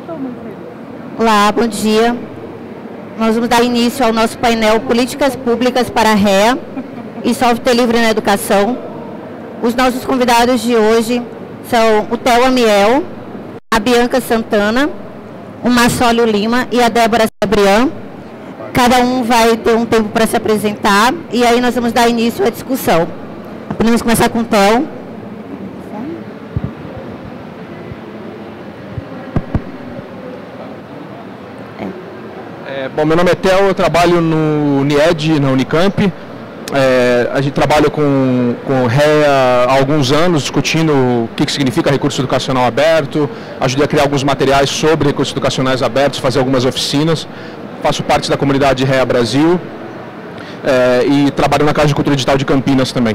Olá, bom dia. Nós vamos dar início ao nosso painel Políticas Públicas para a REA e Software Livre na Educação. Os nossos convidados de hoje são o Theo Amiel, a Bianca Santana, o Marcelo Lima e a Débora Sebrián. Cada um vai ter um tempo para se apresentar e aí nós vamos dar início à discussão. Podemos começar com o Theo. Bom, meu nome é Theo, eu trabalho no NIED, na Unicamp. A gente trabalha com REA há alguns anos, discutindo o que significa recurso educacional aberto. Ajudei a criar alguns materiais sobre recursos educacionais abertos, fazer algumas oficinas. Faço parte da comunidade REA Brasil e trabalho na Casa de Cultura Digital de Campinas também.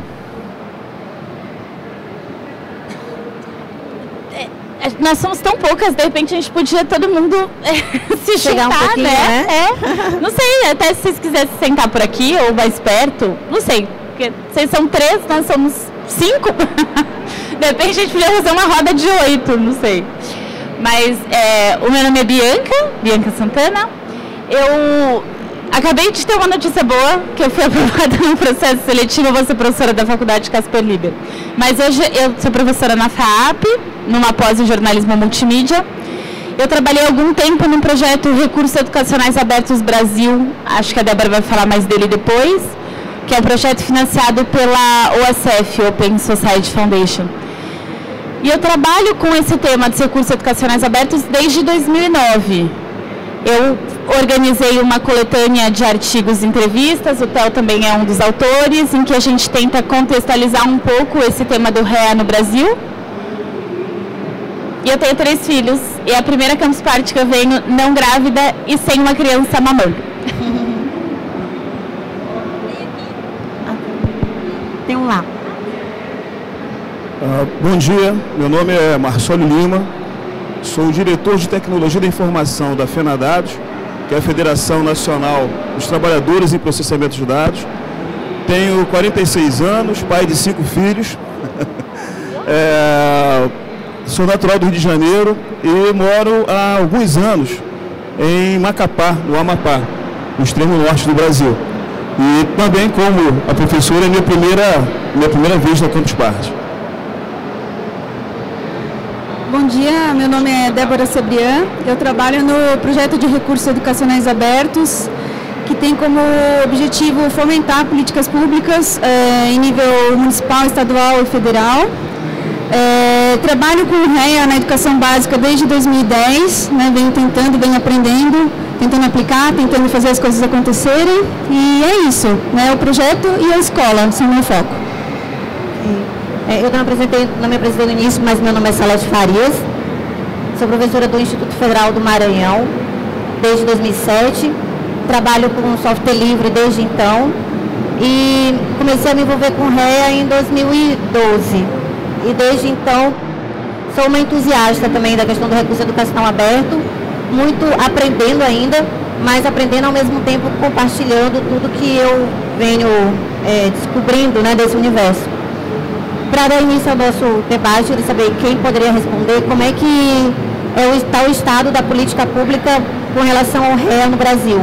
Nós somos tão poucas, de repente a gente podia todo mundo se chegar juntar, um pouquinho, né? Não sei, até se vocês quisessem sentar por aqui ou mais perto, não sei, porque vocês são 3, nós somos 5. De repente a gente podia fazer uma roda de 8, não sei. Mas o meu nome é Bianca Santana. Eu acabei de ter uma notícia boa, que eu fui aprovada no processo seletivo, eu vou ser professora da Faculdade Casper Liber. Mas hoje eu sou professora na FAAP, numa pós em jornalismo multimídia. Eu trabalhei algum tempo num projeto Recursos Educacionais Abertos Brasil, acho que a Débora vai falar mais dele depois, que é um projeto financiado pela OSF, Open Society Foundation. E eu trabalho com esse tema de recursos educacionais abertos desde 2009. Eu organizei uma coletânea de artigos e entrevistas, o Theo também é um dos autores, em que a gente tenta contextualizar um pouco esse tema do REA no Brasil. E eu tenho 3 filhos, e é a primeira Campus Party que eu venho não grávida e sem uma criança mamando. Tem um lá. Bom dia, meu nome é Marcelo Lima, sou o diretor de Tecnologia da Informação da FENADADOS, que é a Federação Nacional dos Trabalhadores em Processamento de Dados. Tenho 46 anos, pai de 5 filhos. Sou natural do Rio de Janeiro e moro há alguns anos em Macapá, no Amapá, no extremo norte do Brasil. E também, como a professora, é minha primeira vez na Campus Party. Bom dia, meu nome é Débora Sebrián, eu trabalho no projeto de recursos educacionais abertos, que tem como objetivo fomentar políticas públicas em nível municipal, estadual e federal. Trabalho com o REA na educação básica desde 2010, venho aprendendo, tentando aplicar, tentando fazer as coisas acontecerem, e é isso, o projeto e a escola são o meu foco. Eu não me apresentei no início, mas meu nome é Salete Farias, sou professora do Instituto Federal do Maranhão desde 2007, trabalho com software livre desde então e comecei a me envolver com REA em 2012 e desde então sou uma entusiasta também da questão do recurso educacional aberto, muito aprendendo ainda, mas aprendendo ao mesmo tempo compartilhando tudo que eu venho descobrindo desse universo. Para dar início ao nosso debate, eu queria saber quem poderia responder como é que está o estado da política pública com relação ao REA no Brasil.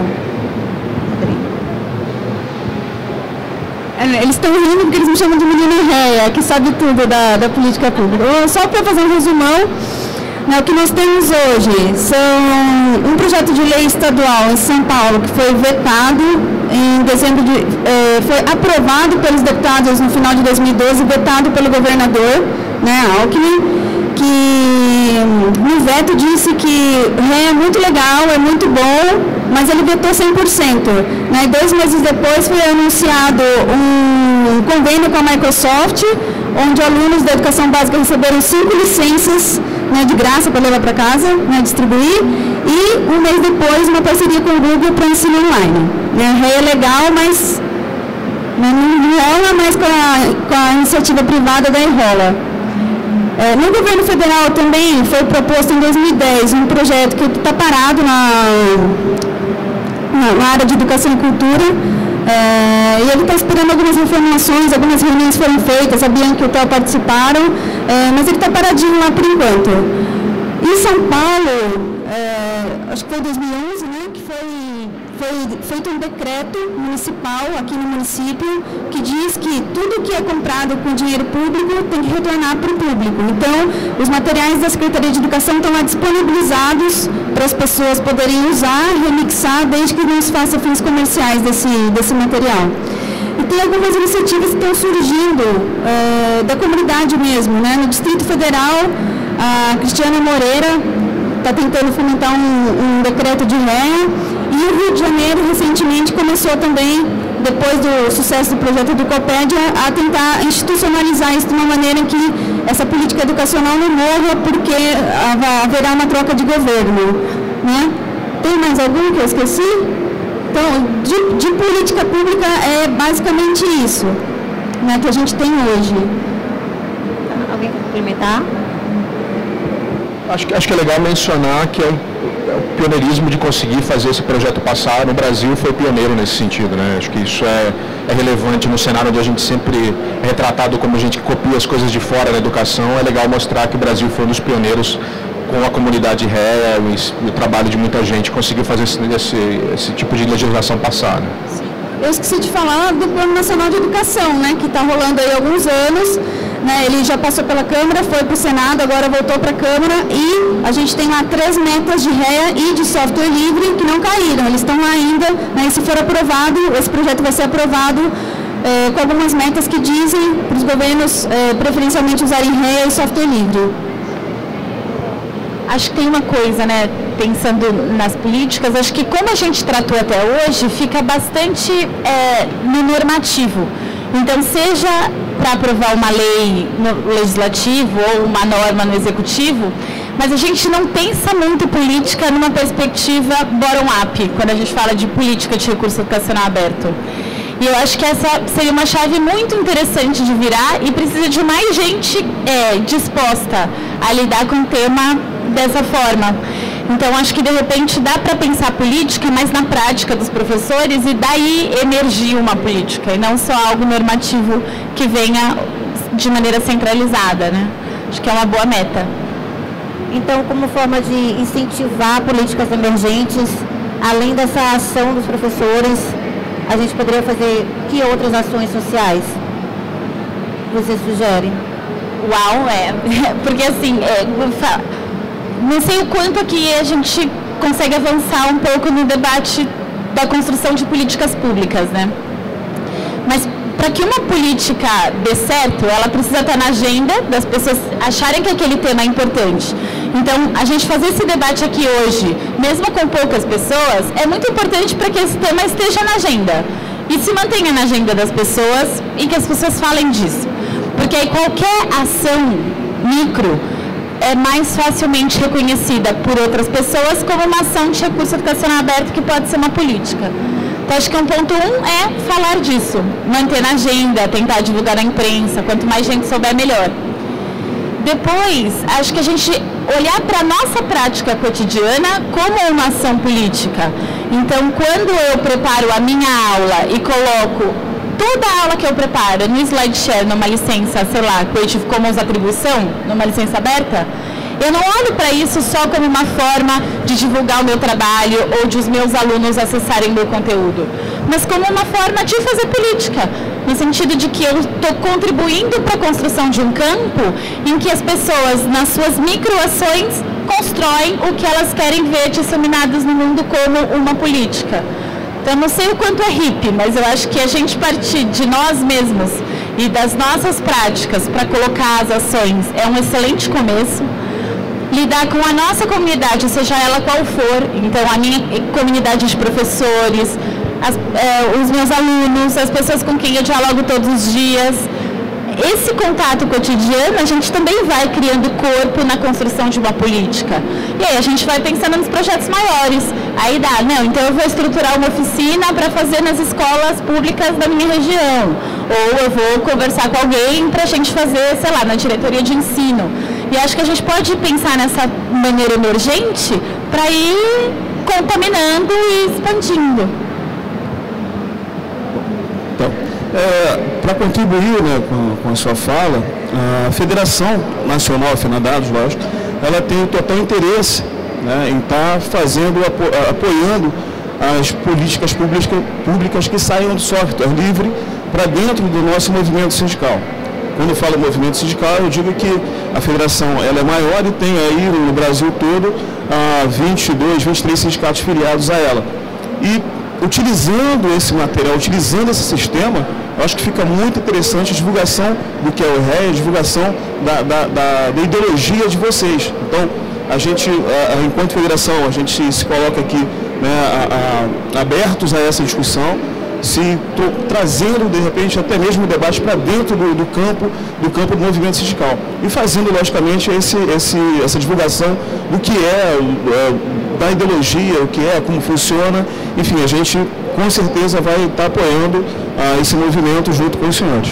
Eles estão rindo porque eles me chamam de menina REA, que sabe tudo da política pública. Só para fazer um resumão, o que nós temos hoje são um projeto de lei estadual em São Paulo que foi vetado em dezembro foi aprovado pelos deputados no final de 2012, vetado pelo governador, Alckmin, que no veto disse que REA é muito legal, é muito bom, mas ele vetou 100%. 2 meses depois foi anunciado um convênio com a Microsoft, onde alunos da educação básica receberam 5 licenças de graça para levar para casa, distribuir, e um mês depois uma parceria com o Google para ensino online. REA é legal, mas não enrola, mas com a iniciativa privada da enrola. No governo federal também foi proposto em 2010 um projeto que está parado na área de educação e cultura, e ele está esperando algumas informações, algumas reuniões foram feitas, a Bianca e o Theo participaram, mas ele está paradinho lá por enquanto. Em São Paulo, acho que foi em 2011, né, que foi feito um decreto municipal aqui no município que diz que tudo que é comprado com dinheiro público tem que retornar para o público. Então, os materiais da Secretaria de Educação estão lá disponibilizados para as pessoas poderem usar, remixar, desde que não se faça fins comerciais desse material. E tem algumas iniciativas que estão surgindo da comunidade mesmo, né? No Distrito Federal, a Cristiana Moreira está tentando fomentar um decreto de réia, e o Rio de Janeiro recentemente começou também, depois do sucesso do projeto do Copédia, a tentar institucionalizar isso de uma maneira em que essa política educacional não morra, porque haverá uma troca de governo, né? Tem mais algum que eu esqueci? Então, de política pública é basicamente isso, né, que a gente tem hoje. Alguém quer complementar? Acho que é legal mencionar que o pioneirismo de conseguir fazer esse projeto passar no Brasil foi pioneiro nesse sentido, né? Acho que isso é relevante no cenário onde a gente sempre é retratado como gente que copia as coisas de fora da educação. É legal mostrar que o Brasil foi um dos pioneiros com a comunidade réia e o trabalho de muita gente conseguiu fazer esse tipo de legislação passar, né? Eu esqueci de falar do Plano Nacional de Educação, né, que está rolando aí há alguns anos, né, ele já passou pela Câmara, foi para o Senado, agora voltou para a Câmara, e a gente tem lá 3 metas de réia e de software livre que não caíram, eles estão lá ainda, né, e se for aprovado, esse projeto vai ser aprovado com algumas metas que dizem para os governos preferencialmente usarem réia e software livre. Acho que tem uma coisa, né, pensando nas políticas, acho que como a gente tratou até hoje, fica bastante no normativo. Então, seja para aprovar uma lei no legislativo ou uma norma no executivo, mas a gente não pensa muito política numa perspectiva bottom-up, quando a gente fala de política de recurso educacional aberto. E eu acho que essa seria uma chave muito interessante de virar e precisa de mais gente disposta a lidar com o tema dessa forma. Então, acho que de repente dá para pensar política, mas na prática dos professores, e daí emergir uma política, e não só algo normativo que venha de maneira centralizada, né? Acho que é uma boa meta. Então, como forma de incentivar políticas emergentes, além dessa ação dos professores, a gente poderia fazer que outras ações sociais você sugere? Uau, porque assim, não sei o quanto aqui a gente consegue avançar um pouco no debate da construção de políticas públicas, né? Mas para que uma política dê certo, ela precisa estar na agenda das pessoas acharem que aquele tema é importante. Então, a gente fazer esse debate aqui hoje, mesmo com poucas pessoas, é muito importante para que esse tema esteja na agenda e se mantenha na agenda das pessoas e que as pessoas falem disso. Porque aí qualquer ação micro é mais facilmente reconhecida por outras pessoas como uma ação de recurso educacional aberto que pode ser uma política. Então, acho que um ponto 1 é falar disso, manter na agenda, tentar divulgar na imprensa, quanto mais gente souber, melhor. Depois, acho que a gente olhar para a nossa prática cotidiana como uma ação política. Então, quando eu preparo a minha aula e coloco toda a aula que eu preparo no SlideShare, numa licença, sei lá, Creative Commons atribuição, numa licença aberta, eu não olho para isso só como uma forma de divulgar o meu trabalho ou de os meus alunos acessarem o meu conteúdo, mas como uma forma de fazer política, no sentido de que eu estou contribuindo para a construção de um campo em que as pessoas, nas suas microações, constroem o que elas querem ver disseminados no mundo como uma política. Então, não sei o quanto é hippie, mas eu acho que a gente partir de nós mesmos e das nossas práticas para colocar as ações é um excelente começo. Lidar com a nossa comunidade, seja ela qual for, então a minha comunidade de professores, os meus alunos, as pessoas com quem eu dialogo todos os dias. Esse contato cotidiano, a gente também vai criando corpo na construção de uma política. E aí a gente vai pensando nos projetos maiores. Aí dá, não, então eu vou estruturar uma oficina para fazer nas escolas públicas da minha região. Ou eu vou conversar com alguém para a gente fazer, sei lá, na diretoria de ensino. E acho que a gente pode pensar nessa maneira emergente para ir contaminando e expandindo. Então, para contribuir, né, com a sua fala, a Federação Nacional FENADADOS, lógico, ela tem o total interesse né, em estar apoiando as políticas públicas que saiam do software livre para dentro do nosso movimento sindical. Quando eu falo movimento sindical, eu digo que a federação ela é maior e tem aí no Brasil todo 22, 23 sindicatos filiados a ela. E utilizando esse material, utilizando esse sistema, eu acho que fica muito interessante a divulgação do que é o REA, a divulgação da ideologia de vocês. Então, a gente, enquanto federação, a gente se coloca aqui, né, abertos a essa discussão, trazendo, de repente, até mesmo o debate para dentro do campo do movimento sindical. E fazendo, logicamente, essa divulgação do que da ideologia, o que como funciona. Enfim, a gente, com certeza, vai estar apoiando esse movimento junto com os senhores.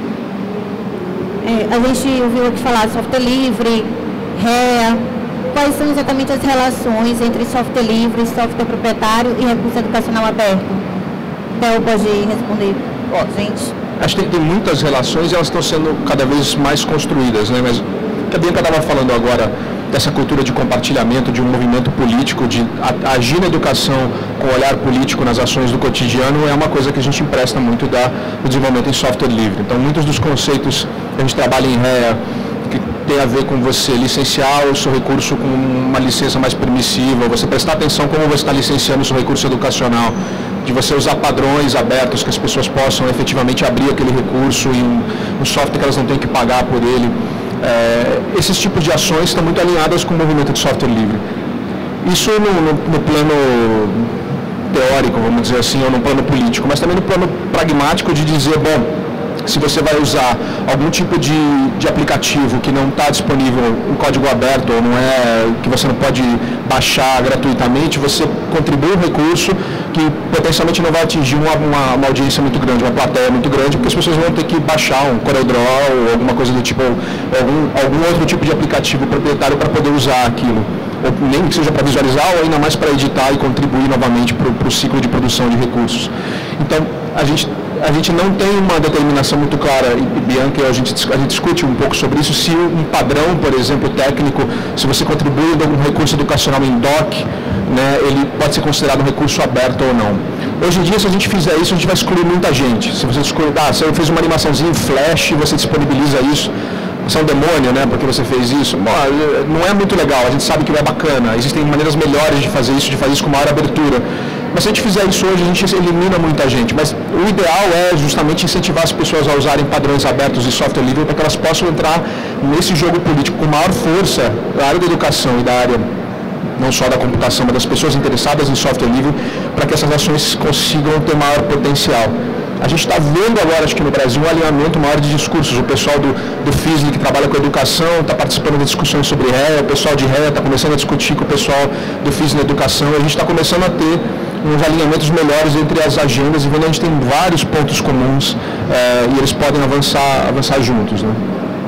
A gente ouviu aqui falar de software livre, REA. Quais são exatamente as relações entre software livre, software proprietário e recurso educacional aberto? Theo pode responder. Gente. Acho que tem muitas relações e elas estão sendo cada vez mais construídas, né? Mas a Bianca estava falando agora dessa cultura de compartilhamento, de um movimento político, de agir na educação com olhar político nas ações do cotidiano, é uma coisa que a gente empresta muito do desenvolvimento em software livre. Então, muitos dos conceitos que a gente trabalha em REA, que tem a ver com você licenciar o seu recurso com uma licença mais permissiva, você prestar atenção como você está licenciando o seu recurso educacional, de você usar padrões abertos que as pessoas possam efetivamente abrir aquele recurso em um software que elas não têm que pagar por ele. Esses tipos de ações estão muito alinhadas com o movimento de software livre. Isso no plano teórico, vamos dizer assim, ou no plano político, mas também no plano pragmático de dizer, bom, se você vai usar algum tipo de aplicativo que não está disponível em código aberto, ou não que você não pode baixar gratuitamente, você contribui um recurso que potencialmente não vai atingir uma audiência muito grande, uma plateia muito grande, porque as pessoas vão ter que baixar um CorelDRAW ou alguma coisa do tipo, algum outro tipo de aplicativo proprietário para poder usar aquilo. Ou nem que seja para visualizar, ou ainda mais para editar e contribuir novamente para o ciclo de produção de recursos. Então, a gente não tem uma determinação muito clara, e Bianca, a gente discute um pouco sobre isso, se um padrão, por exemplo, técnico, se você contribui de algum recurso educacional em DOC, né, ele pode ser considerado um recurso aberto ou não. Hoje em dia, se a gente fizer isso, a gente vai excluir muita gente. Se você excluir, você fez uma animaçãozinha em Flash, você disponibiliza isso, você é um demônio, né, porque você fez isso. Bom, não é muito legal, a gente sabe que não é bacana, existem maneiras melhores de fazer isso com maior abertura. Mas se a gente fizer isso hoje, a gente elimina muita gente. Mas o ideal é justamente incentivar as pessoas a usarem padrões abertos e software livre para que elas possam entrar nesse jogo político com maior força da área da educação e da área não só da computação, mas das pessoas interessadas em software livre, para que essas ações consigam ter maior potencial. A gente está vendo agora, acho que no Brasil, um alinhamento maior de discursos. O pessoal do FISLI, que trabalha com educação, está participando de discussões sobre REA, o pessoal de REA está começando a discutir com o pessoal do FISLI na educação, e a gente está começando a ter uns alinhamentos melhores entre as agendas e vendo a gente tem vários pontos comuns e eles podem avançar juntos, né?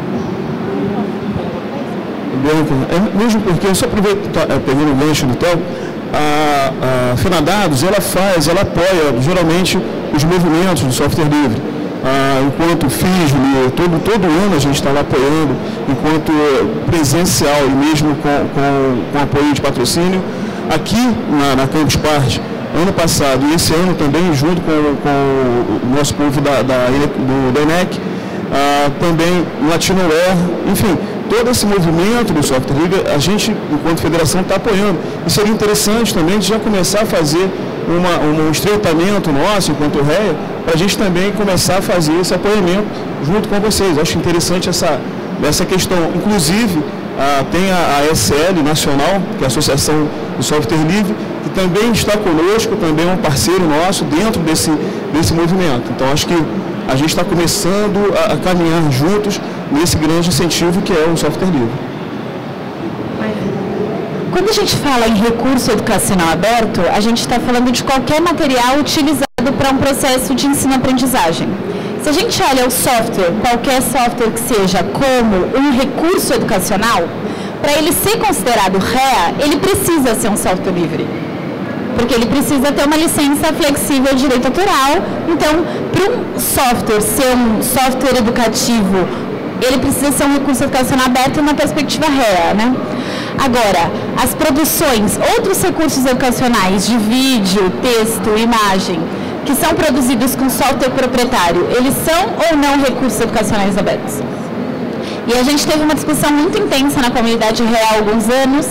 Mesmo porque, só pegando o gancho do Theo, a FENADADOS, ela apoia geralmente os movimentos do software livre. Enquanto FISLI, todo ano a gente está lá apoiando, enquanto presencial e mesmo com apoio de patrocínio. Aqui na Campus Party, ano passado e esse ano também, junto com o nosso povo do ENEC, também Latinoware, enfim, todo esse movimento do software livre, a gente, enquanto federação, está apoiando. E seria interessante também de já começar a fazer um estreitamento nosso, enquanto REA, para a gente também começar a fazer esse apoiamento junto com vocês. Acho interessante essa questão. Inclusive, tem a ASL Nacional, que é a Associação do Software Livre, que também está conosco, também é um parceiro nosso dentro desse movimento. Então, acho que a gente está começando a caminhar juntos nesse grande incentivo que é o software livre. Quando a gente fala em recurso educacional aberto, a gente está falando de qualquer material utilizado para um processo de ensino-aprendizagem. Se a gente olha o software, qualquer software que seja, como um recurso educacional, para ele ser considerado REA, ele precisa ser um software livre. Porque ele precisa ter uma licença flexível de direito autoral. Então, para um software ser um software educativo, ele precisa ser um recurso educacional aberto na perspectiva REA, né? Agora, as produções, outros recursos educacionais de vídeo, texto, imagem, que são produzidos com software proprietário, eles são ou não recursos educacionais abertos? E a gente teve uma discussão muito intensa na comunidade real há alguns anos,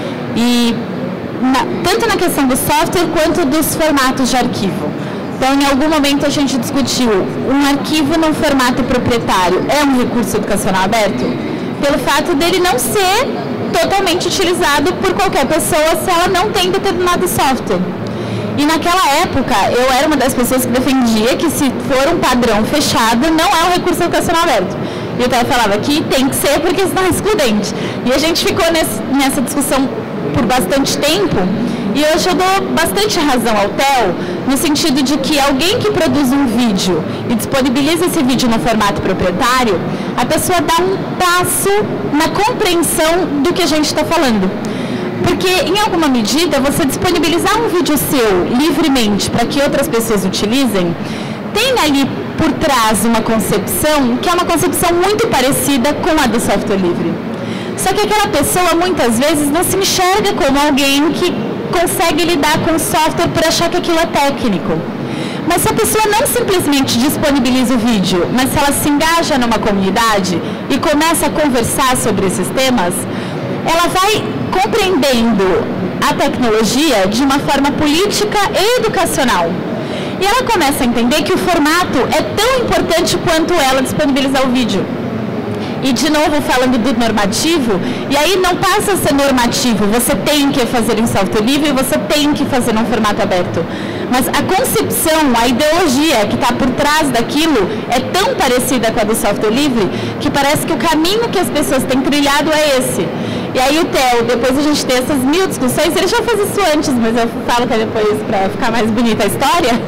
e tanto na questão do software quanto dos formatos de arquivo. Então, em algum momento a gente discutiu, um arquivo num formato proprietário é um recurso educacional aberto? Pelo fato dele não ser totalmente utilizado por qualquer pessoa se ela não tem determinado software. E naquela época, eu era uma das pessoas que defendia que se for um padrão fechado, não é um recurso educacional aberto. E o Theo falava que tem que ser porque senão é excludente. E a gente ficou nessa discussão por bastante tempo, e hoje eu dou bastante razão ao Theo, no sentido de que alguém que produz um vídeo e disponibiliza esse vídeo no formato proprietário, a pessoa dá um passo na compreensão do que a gente está falando. Porque, em alguma medida, você disponibilizar um vídeo seu livremente para que outras pessoas utilizem, tem ali por trás uma concepção que é uma concepção muito parecida com a do software livre. Só que aquela pessoa, muitas vezes, não se enxerga como alguém que consegue lidar com o software por achar que aquilo é técnico. Mas se a pessoa não simplesmente disponibiliza o vídeo, mas se ela se engaja numa comunidade e começa a conversar sobre esses temas, ela vai compreendendo a tecnologia de uma forma política e educacional. E ela começa a entender que o formato é tão importante quanto ela disponibilizar o vídeo. E, de novo, falando do normativo, e aí não passa a ser normativo, você tem que fazer em software livre e você tem que fazer num formato aberto. Mas a concepção, a ideologia que está por trás daquilo é tão parecida com a do software livre que parece que o caminho que as pessoas têm trilhado é esse. E aí o Theo, depois a gente tem essas 1000 discussões, ele já fez isso antes, mas eu falo que é depois para ficar mais bonita a história.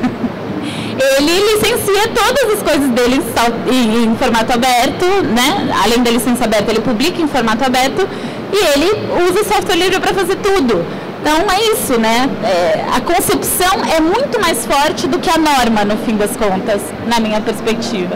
Ele licencia todas as coisas dele em formato aberto, né? Além da licença aberta, ele publica em formato aberto e ele usa o software livre para fazer tudo. Então é isso, né? A concepção é muito mais forte do que a norma, no fim das contas, na minha perspectiva.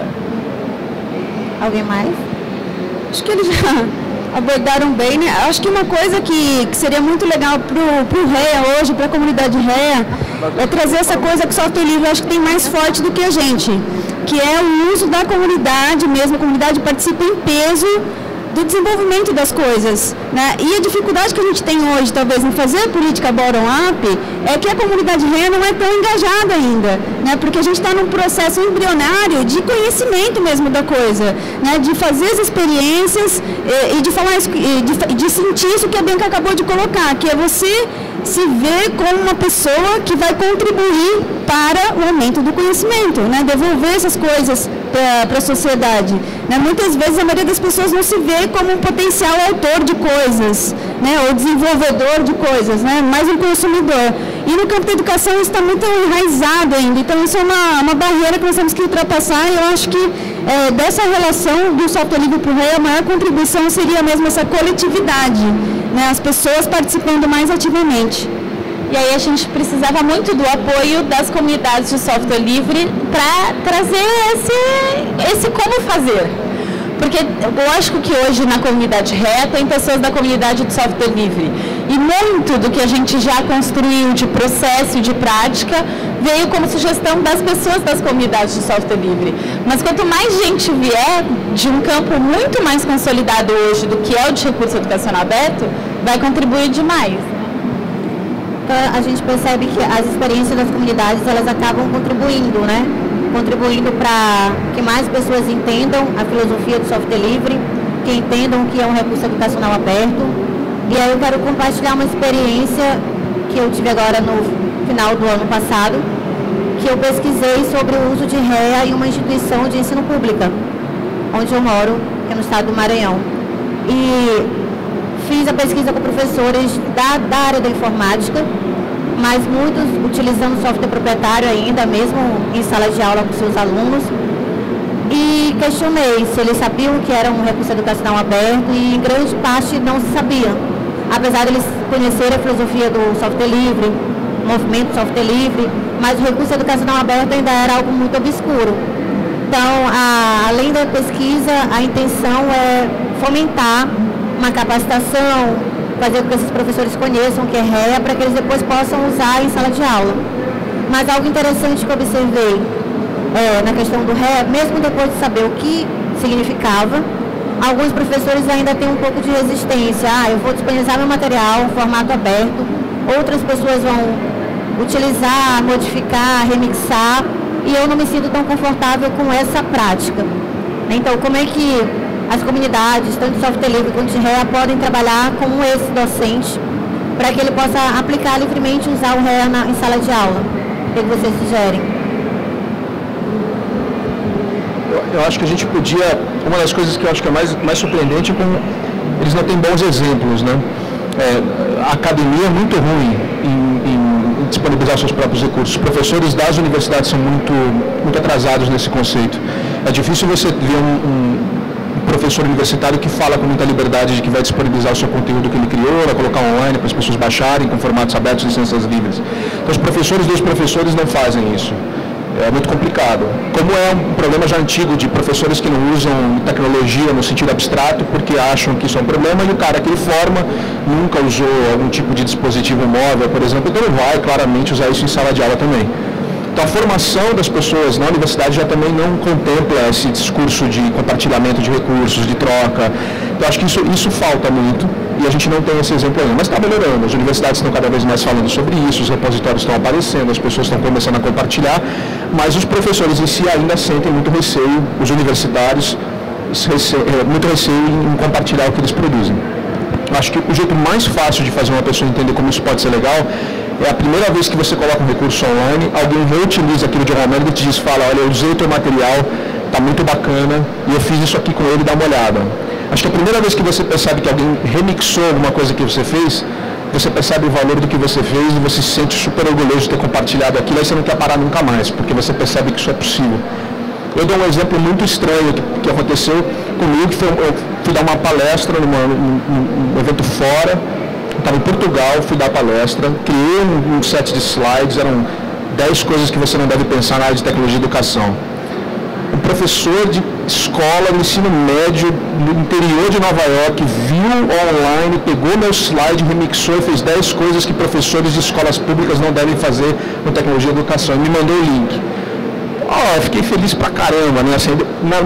Alguém mais? Acho que eles já abordaram bem, né? Acho que uma coisa que seria muito legal para o REA hoje, para a comunidade REA, é trazer essa coisa que o software livre acho que tem mais forte do que a gente, que é o uso da comunidade mesmo, a comunidade participa em peso do desenvolvimento das coisas, né? E a dificuldade que a gente tem hoje, talvez, em fazer política bottom-up, é que a comunidade REA não é tão engajada ainda, né? Porque a gente está num processo embrionário de conhecimento mesmo da coisa, né? De fazer as experiências e de falar isso, de sentir isso que a Bianca acabou de colocar, que é você se ver como uma pessoa que vai contribuir para o aumento do conhecimento, né? Devolver essas coisas para a sociedade, né? Muitas vezes a maioria das pessoas não se vê como um potencial autor de coisas, né? Ou desenvolvedor de coisas, né? Mais um consumidor. E no campo da educação isso está muito enraizado ainda, então isso é uma barreira que nós temos que ultrapassar, e eu acho que dessa relação do software livre para o REA, a maior contribuição seria mesmo essa coletividade, né? As pessoas participando mais ativamente. E aí a gente precisava muito do apoio das comunidades de software livre para trazer esse como fazer. Porque lógico que hoje na comunidade REA tem pessoas da comunidade de software livre. E muito do que a gente já construiu de processo e de prática veio como sugestão das pessoas das comunidades de software livre. Mas quanto mais gente vier de um campo muito mais consolidado hoje do que é o de recurso educacional aberto, vai contribuir demais. A gente percebe que as experiências das comunidades, elas acabam contribuindo, né? Contribuindo para que mais pessoas entendam a filosofia do software livre, que entendam o que é um recurso educacional aberto. E aí eu quero compartilhar uma experiência que eu tive agora no final do ano passado, que eu pesquisei sobre o uso de REA em uma instituição de ensino pública, onde eu moro, que é no estado do Maranhão. E fiz a pesquisa com professores da área da informática, mas muitos utilizando software proprietário ainda, mesmo em sala de aula com seus alunos. E questionei se eles sabiam que era um recurso educacional aberto, e em grande parte não se sabia. Apesar de eles conhecerem a filosofia do software livre, o movimento software livre, mas o recurso educacional aberto ainda era algo muito obscuro. Então, além da pesquisa, a intenção é fomentar uma capacitação, fazer com que esses professores conheçam o que é REA, para que eles depois possam usar em sala de aula. Mas algo interessante que eu observei na questão do REA, mesmo depois de saber o que significava, alguns professores ainda têm um pouco de resistência. Eu vou disponibilizar meu material em formato aberto, outras pessoas vão utilizar, modificar, remixar, e eu não me sinto tão confortável com essa prática. Então, como é que as comunidades, tanto de software livre quanto de REA, podem trabalhar com esse docente para que ele possa aplicar livremente e usar o REA em sala de aula? O que vocês sugerem? Eu acho que a gente podia... Uma das coisas que eu acho que é mais surpreendente é como eles não têm bons exemplos, né? A academia é muito ruim em disponibilizar seus próprios recursos. Os professores das universidades são muito atrasados nesse conceito. É difícil você ver um professor universitário que fala com muita liberdade de que vai disponibilizar o seu conteúdo que ele criou, vai colocar online para as pessoas baixarem com formatos abertos e licenças livres. Então, os professores dos professores não fazem isso. É muito complicado. Como é um problema já antigo de professores que não usam tecnologia no sentido abstrato porque acham que isso é um problema, e o cara que ele forma nunca usou algum tipo de dispositivo móvel, por exemplo, então ele vai claramente usar isso em sala de aula também. Então a formação das pessoas na universidade já também não contempla esse discurso de compartilhamento de recursos, de troca. Então acho que isso falta muito e a gente não tem esse exemplo ainda, mas está melhorando. As universidades estão cada vez mais falando sobre isso, os repositórios estão aparecendo, as pessoas estão começando a compartilhar, mas os professores em si ainda sentem muito receio, os universitários muito receio em compartilhar o que eles produzem. Acho que o jeito mais fácil de fazer uma pessoa entender como isso pode ser legal é a primeira vez que você coloca um recurso online, alguém reutiliza aquilo de alguma maneira e te diz, olha, eu usei o teu material, está muito bacana, e eu fiz isso aqui com ele, dá uma olhada. Acho que a primeira vez que você percebe que alguém remixou alguma coisa que você fez, você percebe o valor do que você fez e você se sente super orgulhoso de ter compartilhado aquilo, aí você não quer parar nunca mais, porque você percebe que isso é possível. Eu dou um exemplo muito estranho que aconteceu comigo, que eu fui dar uma palestra num evento fora, estava em Portugal, fui dar palestra, criei um set de slides, eram 10 coisas que você não deve pensar na área de tecnologia e educação. Um professor de escola no ensino médio, no interior de Nova York, viu online, pegou meu slide, remixou e fez 10 coisas que professores de escolas públicas não devem fazer com tecnologia e educação. E me mandou o link. Eu fiquei feliz pra caramba, né? Assim,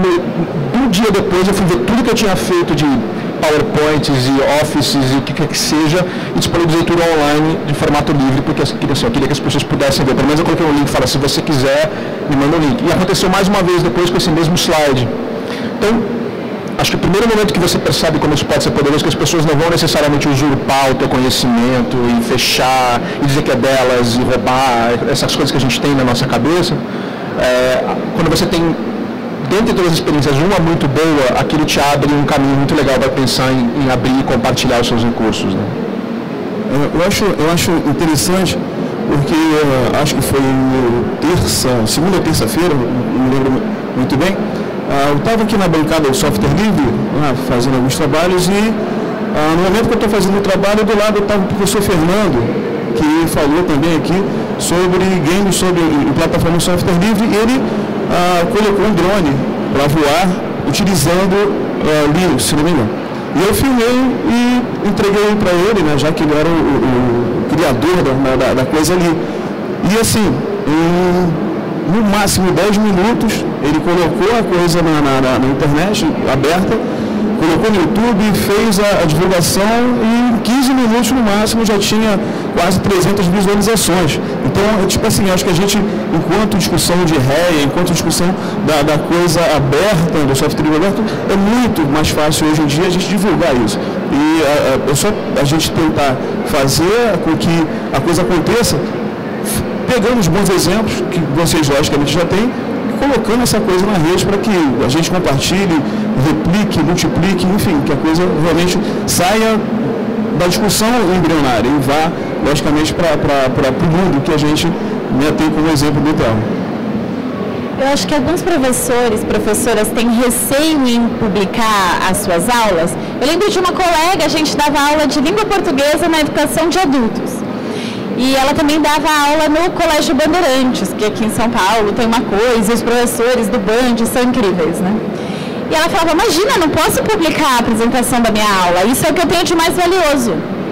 um dia depois eu fui ver tudo que eu tinha feito de PowerPoints e Offices e o que quer que seja, e disponibilizei tudo online de formato livre, porque assim, eu queria que as pessoas pudessem ver. Pelo menos eu coloquei um link e falei, se você quiser, me manda o link. E aconteceu mais uma vez depois com esse mesmo slide. Então, acho que o primeiro momento que você percebe como isso pode ser poderoso é que as pessoas não vão necessariamente usurpar o teu conhecimento e fechar, e dizer que é delas, e roubar, essas coisas que a gente tem na nossa cabeça. Quando você tem, dentre todas as experiências, uma muito boa, aquilo te abre um caminho muito legal para pensar em abrir e compartilhar os seus recursos. Né? Eu acho interessante, porque acho que foi segunda ou terça-feira, não me lembro muito bem, eu estava aqui na bancada do Software Livre, fazendo alguns trabalhos, e no momento que eu estou fazendo o trabalho, do lado estava o professor Fernando, que falou também aqui sobre games, sobre plataforma de software livre, e ele colocou um drone para voar utilizando Linux, se não me engano. E eu filmei e entreguei para ele, né, já que ele era o criador da coisa ali. E assim, no máximo 10 minutos, ele colocou a coisa na internet aberta, colocou no YouTube, fez a divulgação e em 15 minutos no máximo já tinha quase 300 visualizações. Então, tipo assim, acho que a gente, enquanto discussão de REA, enquanto discussão da coisa aberta, do software livre aberto, é muito mais fácil hoje em dia a gente divulgar isso. E é só a gente tentar fazer com que a coisa aconteça, pegando os bons exemplos, que vocês logicamente já têm, colocando essa coisa na rede para que a gente compartilhe, replique, multiplique, enfim, que a coisa realmente saia da discussão embrionária e vá, logicamente, para o mundo que a gente tem como exemplo do Intel. Eu acho que alguns professoras têm receio em publicar as suas aulas. Eu lembro de uma colega, a gente dava aula de língua portuguesa na educação de adultos. E ela também dava aula no Colégio Bandeirantes, que aqui em São Paulo tem uma coisa, e os professores do Band são incríveis, né? E ela falava, imagina, não posso publicar a apresentação da minha aula, isso é o que eu tenho de mais valioso.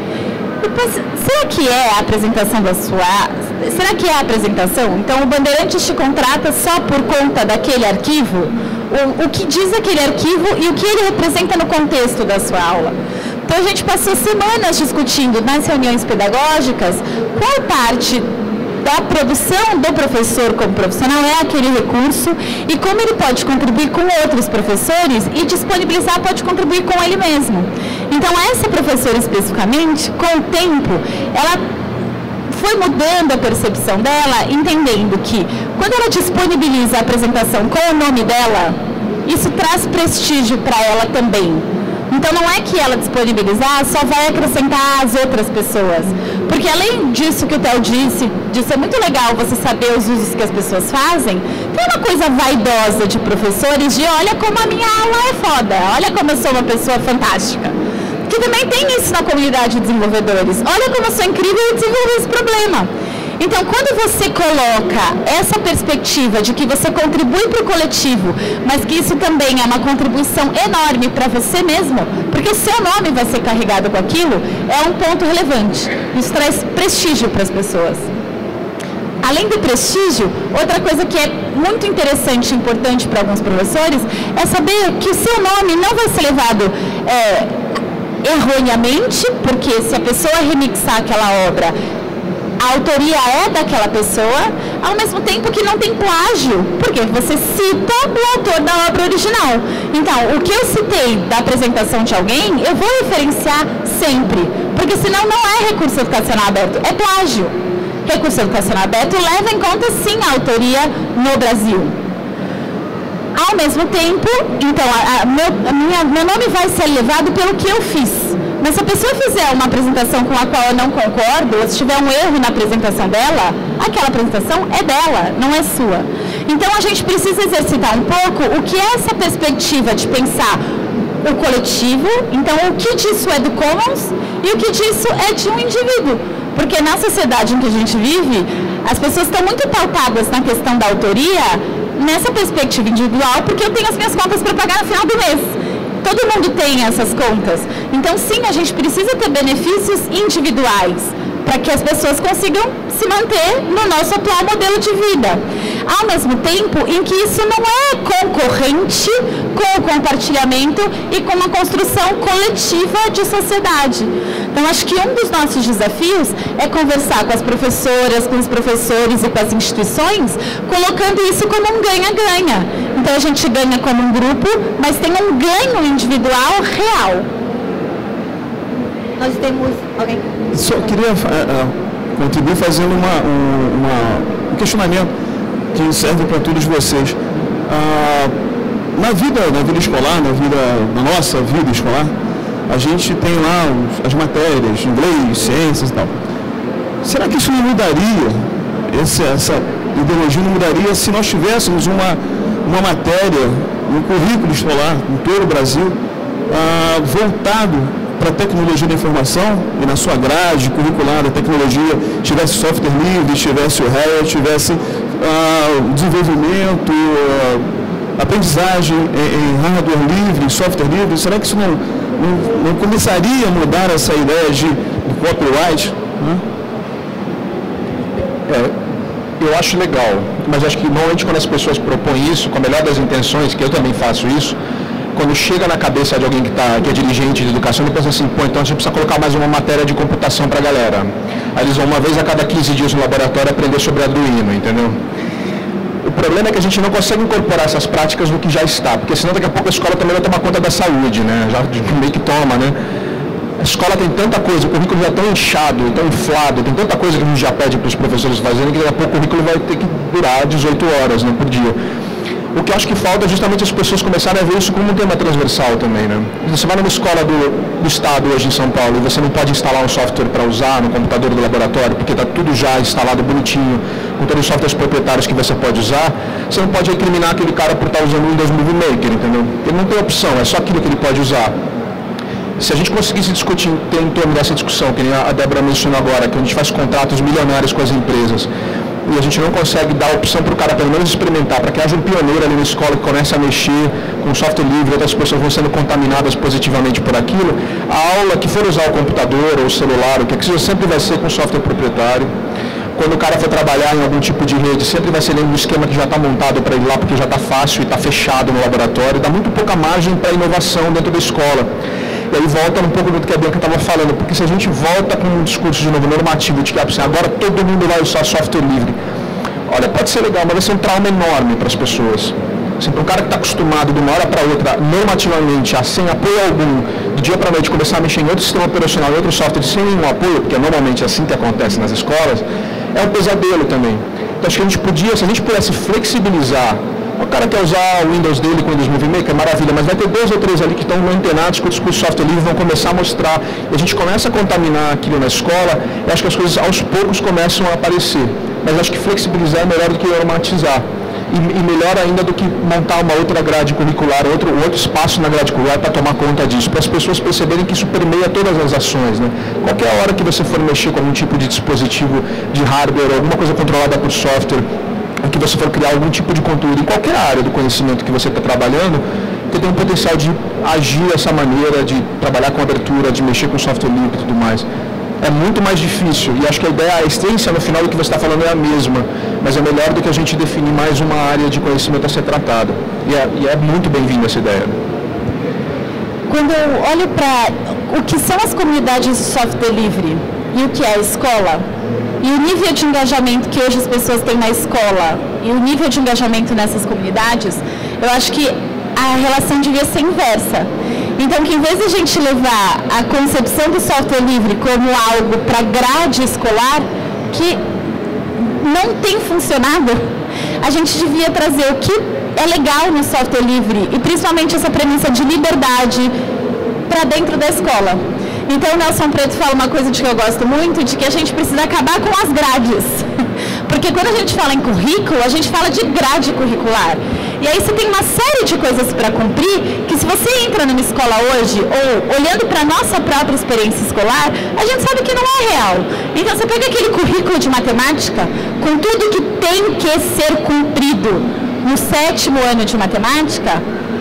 Depois, será que é a apresentação da sua... Será que é a apresentação? Então, o Bandeirantes te contrata só por conta daquele arquivo? O que diz aquele arquivo e o que ele representa no contexto da sua aula? Então, a gente passou semanas discutindo nas reuniões pedagógicas qual parte da produção do professor como profissional é aquele recurso e como ele pode contribuir com outros professores e disponibilizar pode contribuir com ele mesmo. Então, essa professora especificamente, com o tempo, ela foi mudando a percepção dela, entendendo que quando ela disponibiliza a apresentação com o nome dela, isso traz prestígio para ela também. Então, não é que ela disponibilizar só vai acrescentar às outras pessoas. Porque, além disso que o Theo disse, de ser muito legal você saber os usos que as pessoas fazem, tem uma coisa vaidosa de professores de olha como a minha aula é foda, olha como eu sou uma pessoa fantástica. Que também tem isso na comunidade de desenvolvedores. Olha como eu sou incrível e desenvolvi esse problema. Então, quando você coloca essa perspectiva de que você contribui para o coletivo, mas que isso também é uma contribuição enorme para você mesmo, porque o seu nome vai ser carregado com aquilo, é um ponto relevante. Isso traz prestígio para as pessoas. Além do prestígio, outra coisa que é muito interessante e importante para alguns professores é saber que o seu nome não vai ser levado erroneamente, porque se a pessoa remixar aquela obra, a autoria é daquela pessoa, ao mesmo tempo que não tem plágio, porque você cita o autor da obra original. Então, o que eu citei da apresentação de alguém, eu vou referenciar sempre, porque senão não é recurso educacional aberto, é plágio. Recurso educacional aberto leva em conta, sim, a autoria no Brasil. Ao mesmo tempo, então, meu nome vai ser levado pelo que eu fiz. Mas se a pessoa fizer uma apresentação com a qual eu não concordo, ou se tiver um erro na apresentação dela, aquela apresentação é dela, não é sua. Então, a gente precisa exercitar um pouco o que é essa perspectiva de pensar o coletivo, então o que disso é do commons e o que disso é de um indivíduo. Porque na sociedade em que a gente vive, as pessoas estão muito pautadas na questão da autoria, nessa perspectiva individual, porque eu tenho as minhas contas para pagar no final do mês. Todo mundo tem essas contas. Então, sim, a gente precisa ter benefícios individuais para que as pessoas consigam se manter no nosso atual modelo de vida. Ao mesmo tempo em que isso não é concorrente com o compartilhamento e com uma construção coletiva de sociedade. Então, acho que um dos nossos desafios é conversar com as professoras, com os professores e com as instituições, colocando isso como um ganha-ganha. Então, a gente ganha como um grupo, mas tem um ganho individual real. Nós temos alguém... Só queria contribuir fazendo um questionamento que serve para todos vocês. Na vida escolar, na nossa vida escolar, a gente tem lá as matérias, inglês, ciências e tal. Será que isso não mudaria, essa ideologia não mudaria se nós tivéssemos uma matéria, um currículo escolar em todo o Brasil, voltado para a tecnologia da informação e na sua grade curricular da tecnologia tivesse software livre, tivesse o REA, tivesse desenvolvimento, aprendizagem em hardware livre, software livre? Será que isso não começaria a mudar essa ideia de copyright? Eu acho legal, mas acho que normalmente quando as pessoas propõem isso, com a melhor das intenções, que eu também faço isso, quando chega na cabeça de alguém que é dirigente de educação, ele pensa assim, então a gente precisa colocar mais uma matéria de computação para a galera. Aí eles vão uma vez a cada 15 dias no laboratório aprender sobre Arduino, entendeu? O problema é que a gente não consegue incorporar essas práticas no que já está, porque senão daqui a pouco a escola também vai tomar conta da saúde, né? Já meio que toma, né? A escola tem tanta coisa, o currículo já é tão inchado, tão inflado, tem tanta coisa que a gente já pede para os professores fazerem, que daqui a pouco o currículo vai ter que durar 18 horas, né, por dia. O que eu acho que falta é justamente as pessoas começarem a ver isso como um tema transversal também, né? Você vai numa escola do estado hoje em São Paulo e você não pode instalar um software para usar no computador do laboratório, porque está tudo já instalado bonitinho, com todos os softwares proprietários que você pode usar, você não pode recriminar aquele cara por estar usando o Windows Movie Maker, entendeu? Ele não tem opção, é só aquilo que ele pode usar. Se a gente conseguisse discutir em torno dessa discussão, que a Débora mencionou agora, que a gente faz contratos milionários com as empresas, e a gente não consegue dar opção para o cara pelo menos experimentar, para que haja um pioneiro ali na escola que comece a mexer com software livre, outras pessoas vão sendo contaminadas positivamente por aquilo, a aula que for usar o computador ou o celular, o que é que seja, sempre vai ser com software proprietário. Quando o cara for trabalhar em algum tipo de rede, sempre vai ser dentro do esquema que já está montado para ele lá, porque já está fácil e está fechado no laboratório, dá muito pouca margem para inovação dentro da escola. E aí volta um pouco do que a Bianca estava falando, porque se a gente volta com um discurso de novo normativo, de que assim, agora todo mundo vai usar software livre, olha, pode ser legal, mas vai ser um trauma enorme para as pessoas. Assim, para um cara que está acostumado de uma hora para outra, normativamente, sem apoio algum, do dia para a noite começar a mexer em outro sistema operacional, em outro software, sem nenhum apoio, porque é normalmente assim que acontece nas escolas, é um pesadelo também. Então acho que a gente podia, se a gente pudesse flexibilizar, o cara quer usar o Windows dele com o Windows Movie Maker, é maravilha, mas vai ter 2 ou 3 ali que estão antenados com o discurso software livre, vão começar a mostrar, e a gente começa a contaminar aquilo na escola, e acho que as coisas aos poucos começam a aparecer. Mas acho que flexibilizar é melhor do que normatizar. E melhor ainda do que montar uma outra grade curricular, outro espaço na grade curricular para tomar conta disso, para as pessoas perceberem que isso permeia todas as ações, né? Qualquer hora que você for mexer com algum tipo de dispositivo de hardware, alguma coisa controlada por software, ou que você for criar algum tipo de conteúdo em qualquer área do conhecimento que você está trabalhando, você tem um potencial de agir dessa maneira, de trabalhar com abertura, de mexer com software livre e tudo mais. É muito mais difícil, e acho que a ideia, a essência no final do que você está falando é a mesma, mas é melhor do que a gente definir mais uma área de conhecimento a ser tratada. E é muito bem-vinda essa ideia. Quando eu olho para o que são as comunidades de software livre e o que é a escola, e o nível de engajamento que hoje as pessoas têm na escola, e o nível de engajamento nessas comunidades, eu acho que a relação devia ser inversa. Então, que em vez de a gente levar a concepção do software livre como algo para grade escolar, que não tem funcionado, a gente devia trazer o que é legal no software livre, e principalmente essa premissa de liberdade para dentro da escola. Então, o Nelson Preto fala uma coisa de que eu gosto muito, de que a gente precisa acabar com as grades. Porque quando a gente fala em currículo, a gente fala de grade curricular. E aí você tem uma série de coisas para cumprir, que se você entra numa escola hoje, ou olhando para a nossa própria experiência escolar, a gente sabe que não é real. Então você pega aquele currículo de matemática, com tudo que tem que ser cumprido no 7º ano de matemática,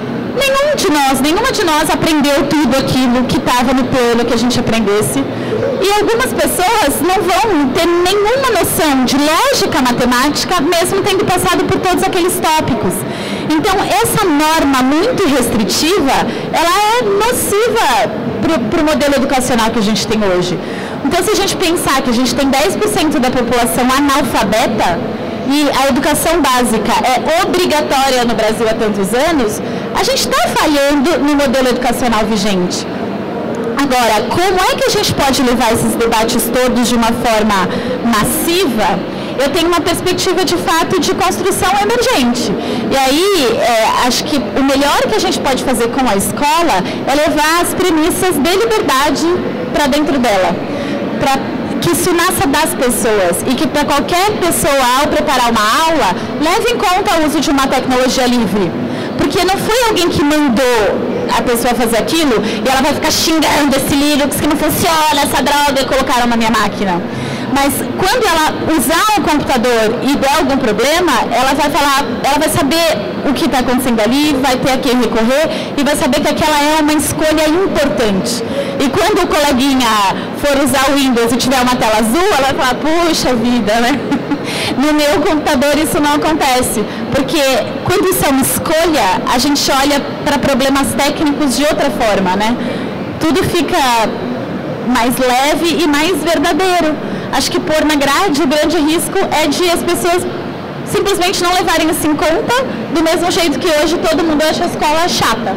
nenhuma de nós aprendeu tudo aquilo que estava no plano que a gente aprendesse. E algumas pessoas não vão ter nenhuma noção de lógica matemática, mesmo tendo passado por todos aqueles tópicos. Então, essa norma muito restritiva, ela é nociva para o modelo educacional que a gente tem hoje. Então, se a gente pensar que a gente tem 10% da população analfabeta, e a educação básica é obrigatória no Brasil há tantos anos, a gente está falhando no modelo educacional vigente. Agora, como é que a gente pode levar esses debates todos de uma forma massiva? Eu tenho uma perspectiva de fato de construção emergente. E aí, acho que o melhor que a gente pode fazer com a escola é levar as premissas de liberdade para dentro dela. Que isso nasça das pessoas e que para qualquer pessoa, ao preparar uma aula, leve em conta o uso de uma tecnologia livre. Porque não foi alguém que mandou a pessoa fazer aquilo e ela vai ficar xingando esse Linux que não funciona, essa droga que colocaram na minha máquina. Mas quando ela usar o computador e der algum problema, ela vai falar, ela vai saber o que está acontecendo ali, vai ter a quem recorrer e vai saber que aquela é uma escolha importante. E quando o coleguinha for usar o Windows e tiver uma tela azul, ela vai falar, puxa vida, né? No meu computador isso não acontece, porque quando isso é uma escolha, a gente olha para problemas técnicos de outra forma, né? Tudo fica mais leve e mais verdadeiro. Acho que pôr na grade, o grande risco é de as pessoas simplesmente não levarem isso em conta, do mesmo jeito que hoje todo mundo acha a escola chata.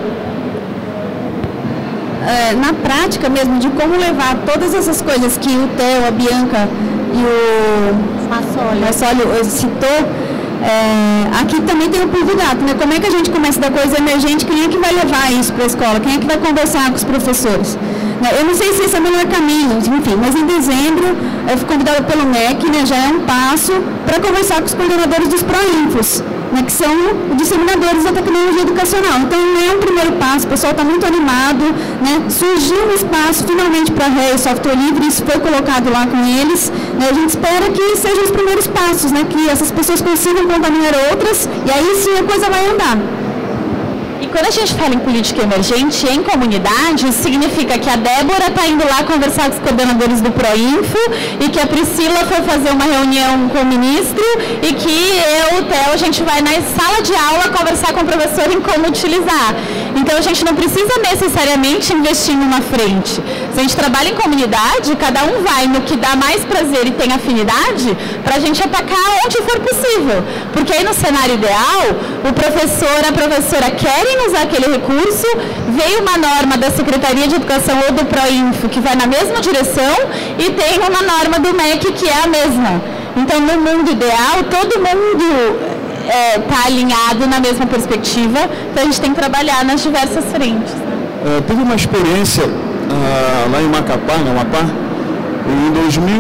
Na prática mesmo, de como levar todas essas coisas que o Theo, a Bianca e o Marcólio citou, aqui também tem um pulo do gato, né? Como é que a gente começa da coisa emergente, quem é que vai levar isso para a escola? Quem é que vai conversar com os professores? Eu não sei se esse é o melhor caminho, enfim, mas em dezembro eu fui convidada pelo MEC, né, já é um passo para conversar com os coordenadores dos Proinfos, né, que são disseminadores da tecnologia educacional. Então, é um primeiro passo, o pessoal está muito animado, né, surgiu um espaço finalmente para REA e software livre, isso foi colocado lá com eles, né, a gente espera que sejam os primeiros passos, né, que essas pessoas consigam contaminar outras, e aí sim a coisa vai andar. E quando a gente fala em política emergente em comunidade, isso significa que a Débora está indo lá conversar com os coordenadores do Proinfo e que a Priscila foi fazer uma reunião com o ministro e que eu, o Theo, a gente vai na sala de aula conversar com o professor em como utilizar. Então a gente não precisa necessariamente investir em uma frente. Se a gente trabalha em comunidade, cada um vai no que dá mais prazer e tem afinidade para a gente atacar onde for possível. Porque aí no cenário ideal, o professor, a professora querem usar aquele recurso, veio uma norma da Secretaria de Educação ou do Proinfo que vai na mesma direção e tem uma norma do MEC que é a mesma. Então, no mundo ideal, todo mundo está alinhado na mesma perspectiva, então a gente tem que trabalhar nas diversas frentes. Teve uma experiência lá em Macapá, no Amapá, em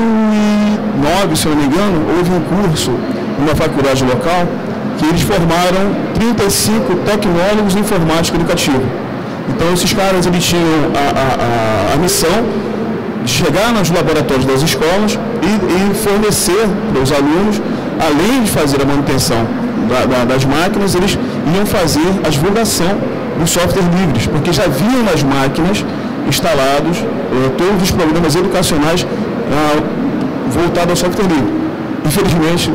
2009, se eu não me engano, houve um curso numa faculdade local que eles formaram 35 tecnólogos em informática educativa. Então, esses caras eles tinham a missão de chegar nos laboratórios das escolas e fornecer para os alunos, além de fazer a manutenção das máquinas, eles iam fazer a divulgação dos softwares livres, porque já haviam nas máquinas instalados todos os programas educacionais voltados ao software livre. Infelizmente,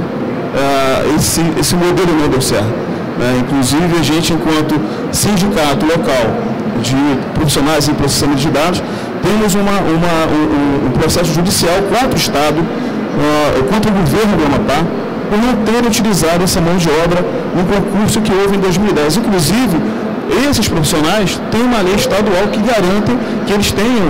esse modelo não deu certo. Inclusive, a gente, enquanto sindicato local de profissionais em processamento de dados, temos um processo judicial contra o Estado, contra o governo do Amapá, por não ter utilizado essa mão de obra no concurso que houve em 2010. Inclusive, esses profissionais têm uma lei estadual que garante que eles tenham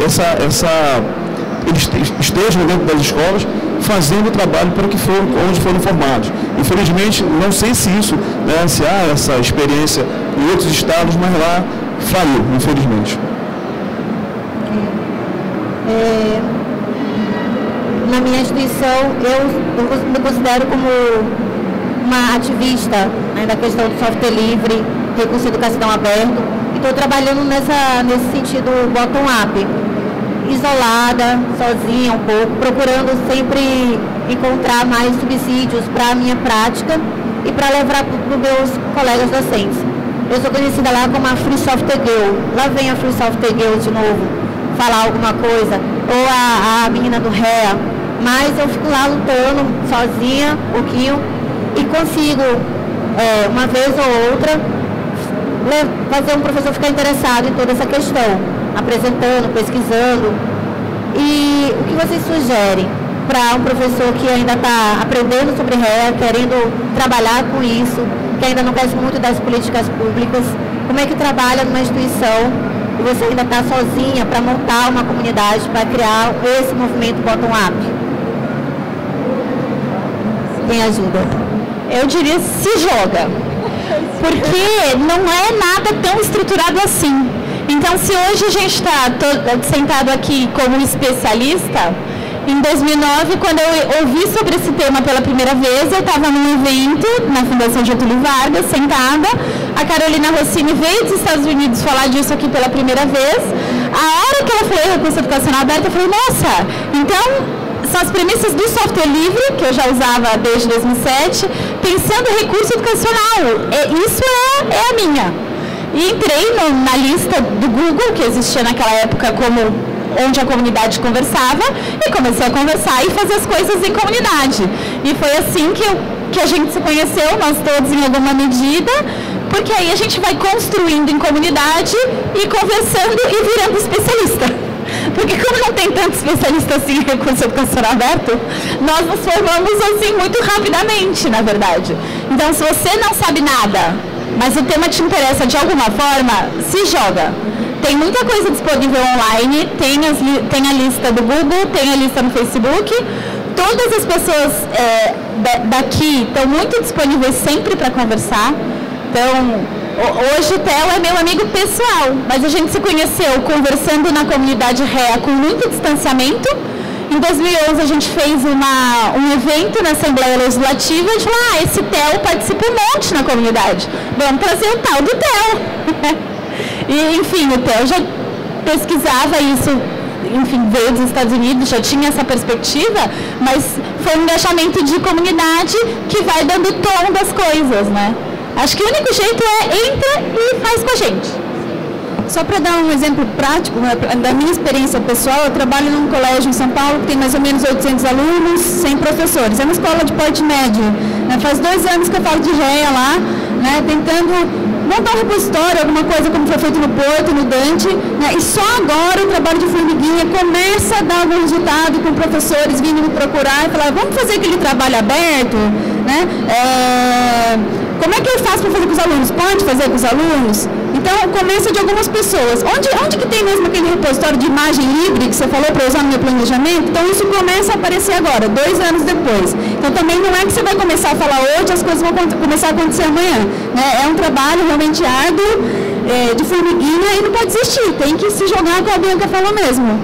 eles estejam dentro das escolas fazendo o trabalho para onde foram formados. Infelizmente, não sei se isso, se há essa experiência em outros estados, mas lá faliu, infelizmente. Na minha instituição, eu me considero como uma ativista, né, da questão do software livre, recurso de educação aberto, e estou trabalhando nesse sentido bottom-up, isolada, sozinha um pouco, procurando sempre encontrar mais subsídios para a minha prática e para levar para os meus colegas docentes. Eu sou conhecida lá como a Free Software Girl. Lá vem a Free Software Girl de novo, falar alguma coisa, ou a menina do REA, mas eu fico lá lutando sozinha um pouquinho e consigo, uma vez ou outra, fazer um professor ficar interessado em toda essa questão, apresentando, pesquisando. E o que vocês sugerem para um professor que ainda está aprendendo sobre REA, querendo trabalhar com isso, que ainda não conhece muito das políticas públicas? Como é que trabalha numa instituição e você ainda está sozinha para montar uma comunidade, para criar esse movimento bottom-up? Quem ajuda? Eu diria se joga, porque não é nada tão estruturado assim. Então, se hoje a gente está sentado aqui como especialista, em 2009, quando eu ouvi sobre esse tema pela primeira vez, eu estava num evento na Fundação Getúlio Vargas, sentada, a Carolina Rossini veio dos Estados Unidos falar disso aqui pela primeira vez. A hora que ela falou recurso educacional aberto, eu falei, nossa, então são as premissas do software livre, que eu já usava desde 2007, pensando em recurso educacional. Isso é a minha. E entrei na lista do Google, que existia naquela época como onde a comunidade conversava, e comecei a conversar e fazer as coisas em comunidade. E foi assim que a gente se conheceu, nós todos em alguma medida, porque aí a gente vai construindo em comunidade e conversando e virando especialista. Porque como não tem tanto especialista assim em recurso educacional aberto, nós nos formamos assim muito rapidamente, na verdade. Então, se você não sabe nada, mas o tema te interessa de alguma forma, se joga. Tem muita coisa disponível online, tem a lista do Google, tem a lista no Facebook. Todas as pessoas daqui estão muito disponíveis sempre para conversar. Então, hoje o Theo é meu amigo pessoal, mas a gente se conheceu conversando na comunidade REA com muito distanciamento. Em 2011 a gente fez um evento na Assembleia Legislativa e falou, esse TEL participa um monte na comunidade, vamos trazer o tal do TEL. E, enfim, o TEL já pesquisava isso, enfim, veio dos Estados Unidos, já tinha essa perspectiva, mas foi um engajamento de comunidade que vai dando tom das coisas, né? Acho que o único jeito é entra e faz com a gente. Só para dar um exemplo prático, né, da minha experiência pessoal, eu trabalho num colégio em São Paulo que tem mais ou menos 800 alunos, 100 professores. É uma escola de porte médio. Né? Faz 2 anos que eu falo de REA lá, né, tentando montar um repositório, alguma coisa como foi feito no Porto, no Dante, né, e só agora o trabalho de formiguinha começa a dar algum resultado com professores vindo me procurar e falar, vamos fazer aquele trabalho aberto, né? Como é que eu faço para fazer com os alunos? Pode fazer com os alunos? Então, começa de algumas pessoas. Onde que tem mesmo aquele repositório de imagem livre que você falou para usar no meu planejamento? Então, isso começa a aparecer agora, 2 anos depois. Então, também não é que você vai começar a falar hoje, as coisas vão começar a acontecer amanhã. Né? É um trabalho realmente árduo, de formiguinha, e não pode desistir. Tem que se jogar, como a Bianca falou mesmo.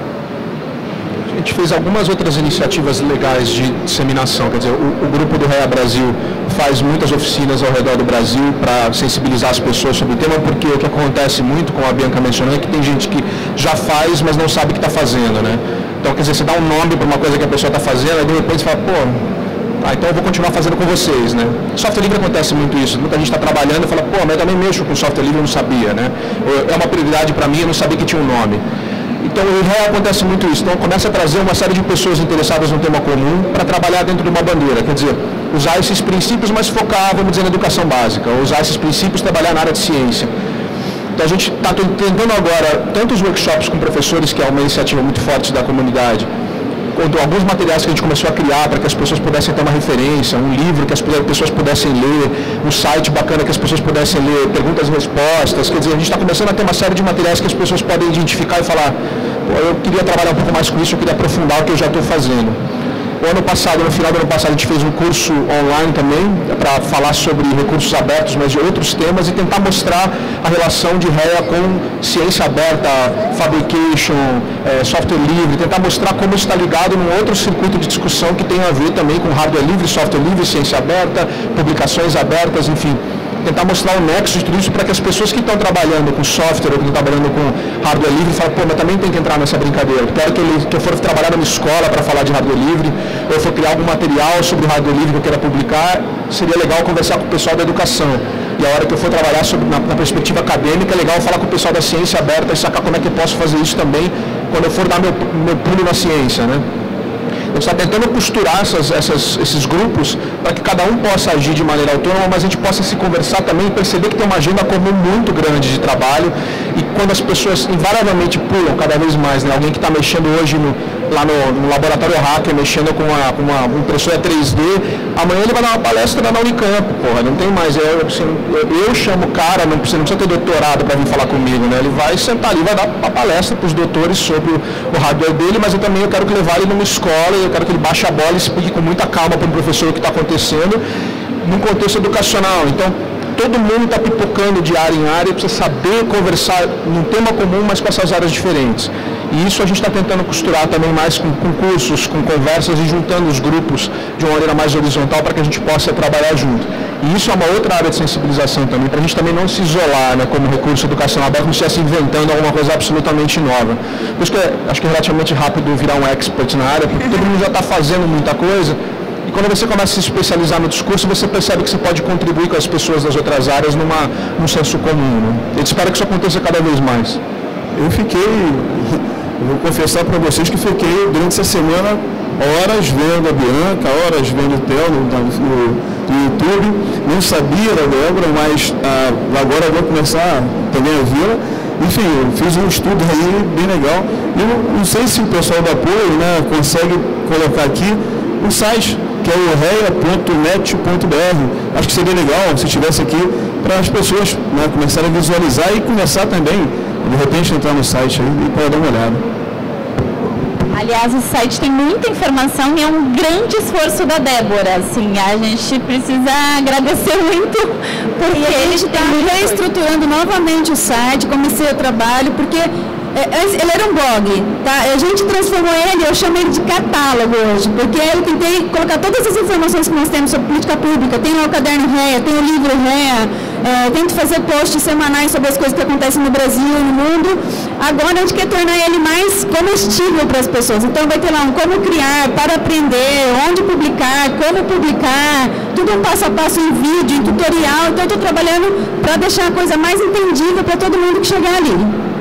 A gente fez algumas outras iniciativas legais de disseminação, quer dizer, o grupo do REA Brasil faz muitas oficinas ao redor do Brasil para sensibilizar as pessoas sobre o tema, porque o que acontece muito, como a Bianca mencionou, é que tem gente que já faz, mas não sabe o que está fazendo, né? Então, quer dizer, você dá um nome para uma coisa que a pessoa está fazendo, e de repente você fala, então eu vou continuar fazendo com vocês, né? Software livre acontece muito isso, muita gente está trabalhando e fala, mas eu também mexo com software livre, eu não sabia, né? É uma prioridade para mim, eu não sabia que tinha um nome. Então, o REA acontece muito isso. Então, começa a trazer uma série de pessoas interessadas num tema comum para trabalhar dentro de uma bandeira. Quer dizer, usar esses princípios, mas focar, vamos dizer, na educação básica. Usar esses princípios e trabalhar na área de ciência. Então, a gente está tentando agora, tanto os workshops com professores, que é uma iniciativa muito forte da comunidade, quanto alguns materiais que a gente começou a criar para que as pessoas pudessem ter uma referência, um livro que as pessoas pudessem ler, um site bacana que as pessoas pudessem ler, perguntas e respostas. Quer dizer, a gente está começando a ter uma série de materiais que as pessoas podem identificar e falar, eu queria trabalhar um pouco mais com isso, eu queria aprofundar o que eu já estou fazendo. No final do ano passado, a gente fez um curso online também, para falar sobre recursos abertos, mas de outros temas, e tentar mostrar a relação de REA com ciência aberta, fabrication, software livre, tentar mostrar como isso está ligado num outro circuito de discussão que tem a ver também com hardware livre, software livre, ciência aberta, publicações abertas, enfim. Tentar mostrar o nexo de tudo isso para que as pessoas que estão trabalhando com software ou que estão trabalhando com hardware livre falem, mas também tem que entrar nessa brincadeira. Quero que eu for trabalhar numa escola para falar de hardware livre, ou eu for criar algum material sobre hardware livre que eu queira publicar, seria legal conversar com o pessoal da educação. E a hora que eu for trabalhar na perspectiva acadêmica, é legal falar com o pessoal da ciência aberta e sacar como é que eu posso fazer isso também quando eu for dar meu pulo na ciência, né? A gente está tentando costurar esses grupos para que cada um possa agir de maneira autônoma, mas a gente possa se conversar também e perceber que tem uma agenda comum muito grande de trabalho, e quando as pessoas invariavelmente pulam cada vez mais, né? Alguém que está mexendo hoje lá no laboratório hacker, mexendo com uma impressora 3D, amanhã ele vai dar uma palestra na Unicamp, não tem mais. Eu chamo o cara, não precisa ter doutorado para vir falar comigo, né? Ele vai sentar ali, vai dar uma palestra para os doutores sobre o hardware dele, mas eu quero levar ele numa escola, eu quero que ele baixe a bola e explique com muita calma para o professor o que está acontecendo, num contexto educacional. Então, todo mundo está pipocando de área em área e precisa saber conversar num tema comum, mas com essas áreas diferentes. E isso a gente está tentando costurar também mais com cursos, com conversas e juntando os grupos de uma maneira mais horizontal para que a gente possa trabalhar junto. E isso é uma outra área de sensibilização também, para a gente também não se isolar, né, como recurso educacional aberto, não estivesse inventando alguma coisa absolutamente nova. Por isso que acho que é relativamente rápido virar um expert na área, porque todo mundo já está fazendo muita coisa. E quando você começa a se especializar no discurso, você percebe que você pode contribuir com as pessoas das outras áreas num senso comum. Né? Eu espero que isso aconteça cada vez mais. Eu vou confessar para vocês que fiquei durante essa semana horas vendo a Bianca, horas vendo o Theo no YouTube. Não sabia da Débora, mas agora eu vou começar também a vê-la. Enfim, eu fiz um estudo aí bem legal. E não sei se o pessoal do apoio, né, consegue colocar aqui o site, que é o rea.net.br. Acho que seria legal se estivesse aqui para as pessoas, né, começarem a visualizar e começar também, de repente, entrar no site aí e poder dar uma olhada. Aliás, o site tem muita informação e é um grande esforço da Débora. Assim, a gente precisa agradecer muito, porque a gente está reestruturando novamente o site, comecei o trabalho, porque Ele era um blog, tá? A gente transformou ele, eu chamo ele de catálogo hoje, porque eu tentei colocar todas as informações que nós temos sobre política pública. Tem lá o caderno REA, tem o livro REA, tento fazer posts semanais sobre as coisas que acontecem no Brasil e no mundo. Agora a gente quer tornar ele mais comestível para as pessoas. Então vai ter lá um como criar, para aprender, onde publicar, como publicar, tudo um passo a passo em vídeo, em tutorial. Então eu estou trabalhando para deixar a coisa mais entendível para todo mundo que chegar ali.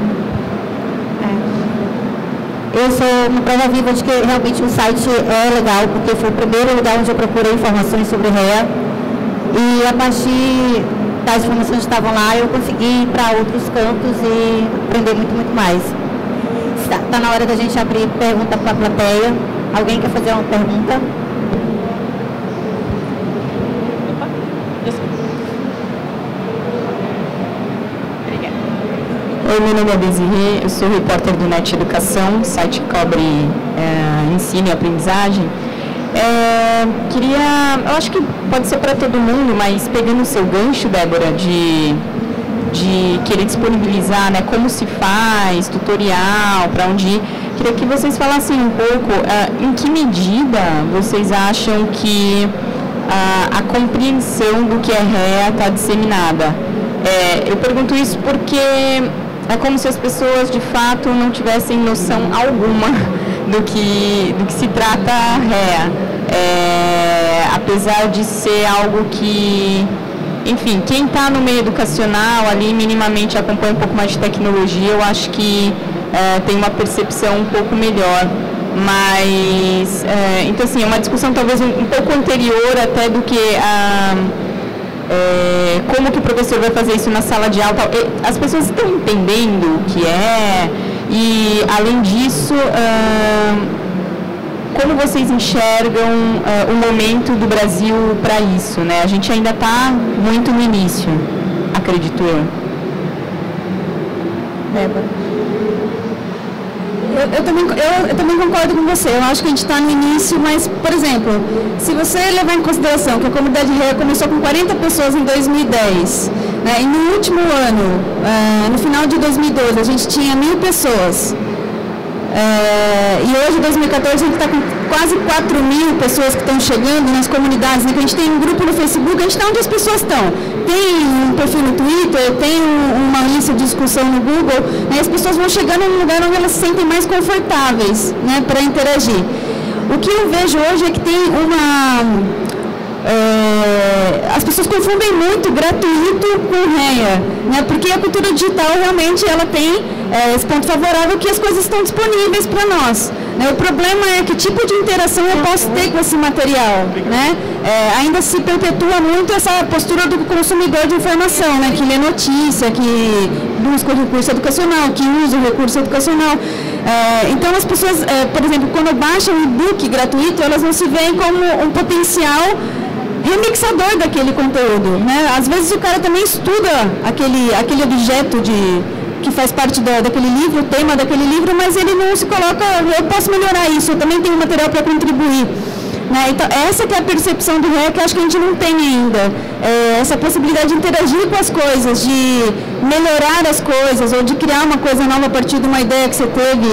Eu sou uma prova viva de que realmente o site é legal, porque foi o primeiro lugar onde eu procurei informações sobre REA. E a partir das informações que estavam lá, eu consegui ir para outros cantos e aprender muito, muito mais. Está na hora da gente abrir pergunta para a plateia. Alguém quer fazer uma pergunta? Oi, meu nome é Desirê, eu sou repórter do NET Educação, site que cobre ensino e aprendizagem. Eu acho que pode ser para todo mundo, mas pegando o seu gancho, Débora, de querer disponibilizar, né, como se faz, tutorial, para onde ir, queria que vocês falassem um pouco em que medida vocês acham que a compreensão do que é REA está disseminada. Eu pergunto isso porque é como se as pessoas, de fato, não tivessem noção alguma do que se trata a REA. Apesar de ser algo que, enfim, quem está no meio educacional ali minimamente acompanha um pouco mais de tecnologia, eu acho que tem uma percepção um pouco melhor. Mas, então assim, é uma discussão talvez um pouco anterior até do que como que o professor vai fazer isso na sala de aula. As pessoas estão entendendo o que é, e além disso, como vocês enxergam o momento do Brasil para isso, né? A gente ainda está muito no início, acredito eu. Eu também concordo com você. Eu acho que a gente está no início, mas, por exemplo, se você levar em consideração que a comunidade REA começou com 40 pessoas em 2010, né, e no último ano, no final de 2012, a gente tinha 1.000 pessoas. E hoje, em 2014, a gente está com quase 4.000 pessoas que estão chegando nas comunidades, né, que a gente tem um grupo no Facebook, a gente está onde as pessoas estão. Tem um perfil no Twitter, tem uma lista de discussão no Google, né, as pessoas vão chegando num lugar onde elas se sentem mais confortáveis, né, para interagir. O que eu vejo hoje é que tem as pessoas confundem muito gratuito com REA, né, porque a cultura digital realmente ela tem esse ponto favorável que as coisas estão disponíveis para nós. Né? O problema é que tipo de interação eu posso ter com esse material. Né? Ainda se perpetua muito essa postura do consumidor de informação, né? Que lê notícia, que busca o recurso educacional, que usa o recurso educacional. Então as pessoas, por exemplo, quando baixam um e-book gratuito, elas não se veem como um potencial remixador daquele conteúdo. Né? Às vezes o cara também estuda aquele objeto que faz parte daquele livro, o tema daquele livro, mas ele não se coloca, eu posso melhorar isso, eu também tenho material para contribuir. Né? Então, essa que é a percepção do REA que eu acho que a gente não tem ainda. Essa possibilidade de interagir com as coisas, de melhorar as coisas, ou de criar uma coisa nova a partir de uma ideia que você teve.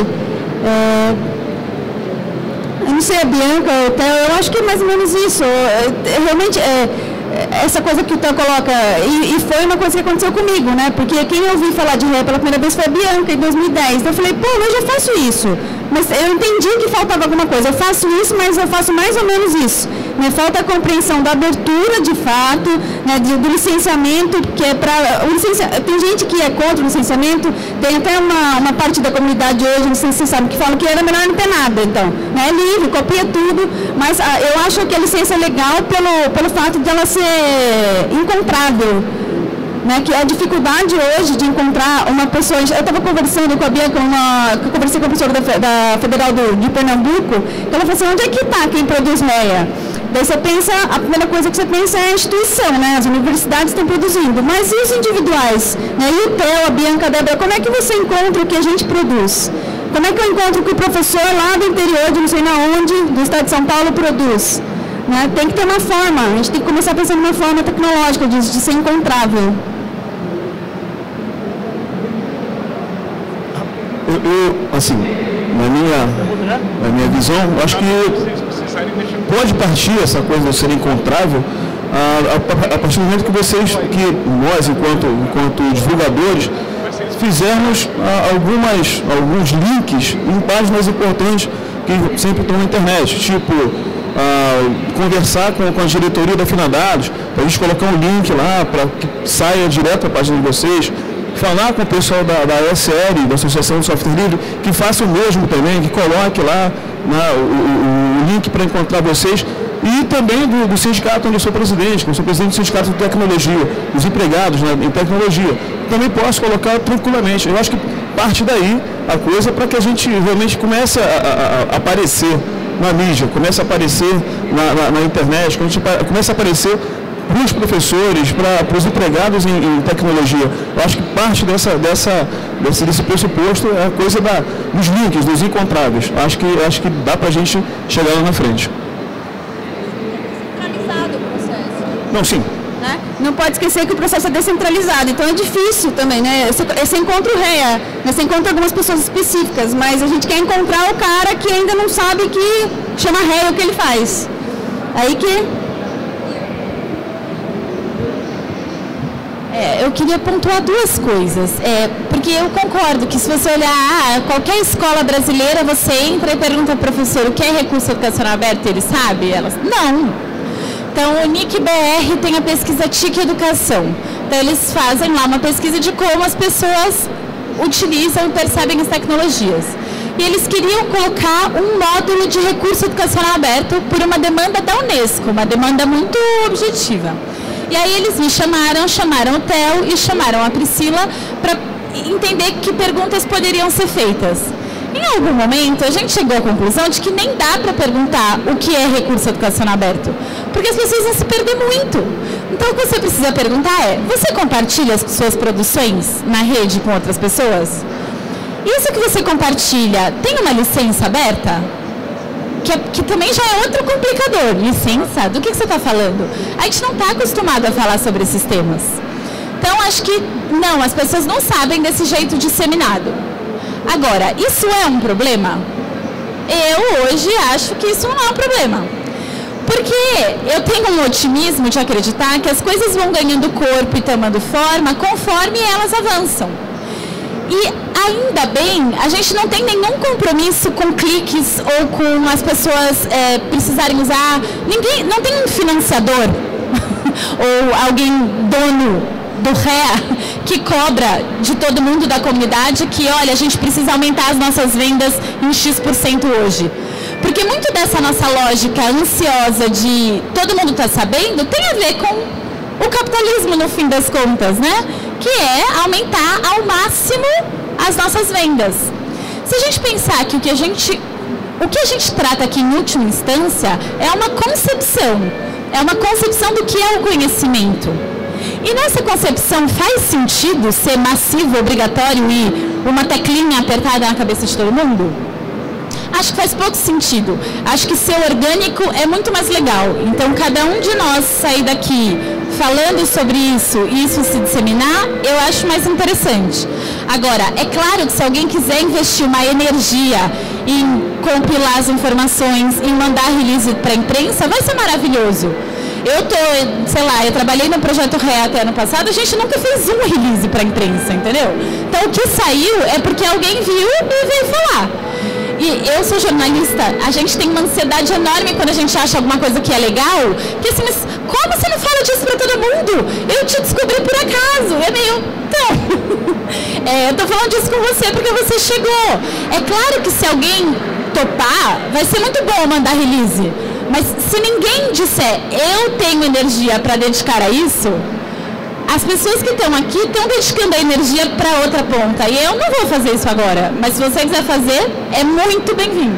Eu não sei, a Bianca, eu acho que é mais ou menos isso. Realmente, essa coisa que o Theo coloca, e foi uma coisa que aconteceu comigo, né? Porque quem eu ouvi falar de REA pela primeira vez foi a Bianca, em 2010. Então eu falei, pô, eu já faço isso. Mas eu entendi que faltava alguma coisa. Eu faço isso, mas eu faço mais ou menos isso. Né? Falta a compreensão da abertura, de fato, né? do licenciamento, que é para... Tem gente que é contra o licenciamento, tem até uma parte da comunidade hoje, não sei se vocês sabem, que fala que era melhor não ter nada, então. Né? É livre, copia tudo, mas eu acho que a licença é legal pelo fato de ela ser incomprável. Né, que a dificuldade hoje de encontrar uma pessoa... Eu estava conversando com a Bianca, eu conversei com a professora da Federal de Pernambuco, que ela falou assim, onde é que está quem produz REA? Daí você pensa, a primeira coisa que você pensa é a instituição, né? As universidades estão produzindo, mas e os individuais? Né? E o Theo, a Bianca, a Débora, como é que você encontra o que a gente produz? Como é que eu encontro o que o professor lá do interior, de não sei na onde, do estado de São Paulo, produz? Né? Tem que ter uma forma, a gente tem que começar pensando numa forma tecnológica de ser encontrável. Assim, na minha visão, eu acho que pode partir essa coisa de ser encontrável a partir do momento que nós, enquanto divulgadores, fizermos alguns links em páginas importantes que sempre estão na internet, tipo conversar com a diretoria da Finadados, para a gente colocar um link lá para que saia direto a página de vocês, falar com o pessoal da ASL, da Associação de Software Livre, que faça o mesmo também, que coloque lá o link para encontrar vocês, e também do sindicato onde eu sou presidente, que eu sou presidente do Sindicato de Tecnologia, dos empregados em tecnologia. Também posso colocar tranquilamente. Eu acho que parte daí a coisa para que a gente realmente comece a aparecer na mídia, comece a aparecer na internet, comece a aparecer para os professores, para os empregados em tecnologia. Eu acho que parte desse pressuposto é a coisa dos links, dos encontráveis. Acho que dá para a gente chegar lá na frente. Descentralizado o processo. Não, sim. Né? Não pode esquecer que o processo é descentralizado, então é difícil também, né? Você encontra o REA, né? Você encontra algumas pessoas específicas, mas a gente quer encontrar o cara que ainda não sabe que chama REA o que ele faz. Aí que... Eu queria pontuar duas coisas, porque eu concordo que se você olhar qualquer escola brasileira, você entra e pergunta ao professor o que é recurso educacional aberto, ele sabe? Elas, não. Então, o NIC-BR tem a pesquisa TIC Educação. Então, eles fazem lá uma pesquisa de como as pessoas utilizam e percebem as tecnologias. E eles queriam colocar um módulo de recurso educacional aberto por uma demanda da Unesco, uma demanda muito objetiva. E aí eles me chamaram o Theo e chamaram a Priscila para entender que perguntas poderiam ser feitas. Em algum momento, a gente chegou à conclusão de que nem dá para perguntar o que é recurso educacional aberto, porque as pessoas vão se perder muito. Então, o que você precisa perguntar é, você compartilha as suas produções na rede com outras pessoas? Isso que você compartilha tem uma licença aberta? Que também já é outro complicador. Licença? Do que você está falando? A gente não está acostumado a falar sobre esses temas. Então, acho que não, as pessoas não sabem desse jeito disseminado. Agora, isso é um problema? Eu hoje acho que isso não é um problema. Porque eu tenho um otimismo de acreditar que as coisas vão ganhando corpo e tomando forma conforme elas avançam. E ainda bem, a gente não tem nenhum compromisso com cliques ou com as pessoas precisarem usar. Não tem um financiador ou alguém dono do REA que cobra de todo mundo da comunidade que, olha, a gente precisa aumentar as nossas vendas em X% hoje. Porque muito dessa nossa lógica ansiosa de todo mundo está sabendo tem a ver com o capitalismo no fim das contas, né? Que é aumentar ao máximo as nossas vendas. Se a gente pensar que o que a gente trata aqui em última instância é uma concepção do que é o conhecimento. E nessa concepção faz sentido ser massivo, obrigatório e uma teclinha apertada na cabeça de todo mundo? Acho que faz pouco sentido. Acho que ser orgânico é muito mais legal. Então, cada um de nós sair daqui falando sobre isso e isso se disseminar, eu acho mais interessante. Agora, é claro que se alguém quiser investir uma energia em compilar as informações, em mandar release para a imprensa, vai ser maravilhoso. Eu trabalhei no projeto REA até ano passado, a gente nunca fez um release para a imprensa, entendeu? Então, o que saiu é porque alguém viu e veio falar. E eu sou jornalista, a gente tem uma ansiedade enorme quando a gente acha alguma coisa que é legal, que assim, mas como você não fala disso para todo mundo? Eu te descobri por acaso, é meio... Então, eu tô falando disso com você porque você chegou. É claro que se alguém topar, vai ser muito bom mandar release, mas se ninguém disser, eu tenho energia para dedicar a isso, as pessoas que estão aqui estão dedicando a energia para outra ponta. E eu não vou fazer isso agora. Mas se você quiser fazer, é muito bem-vindo.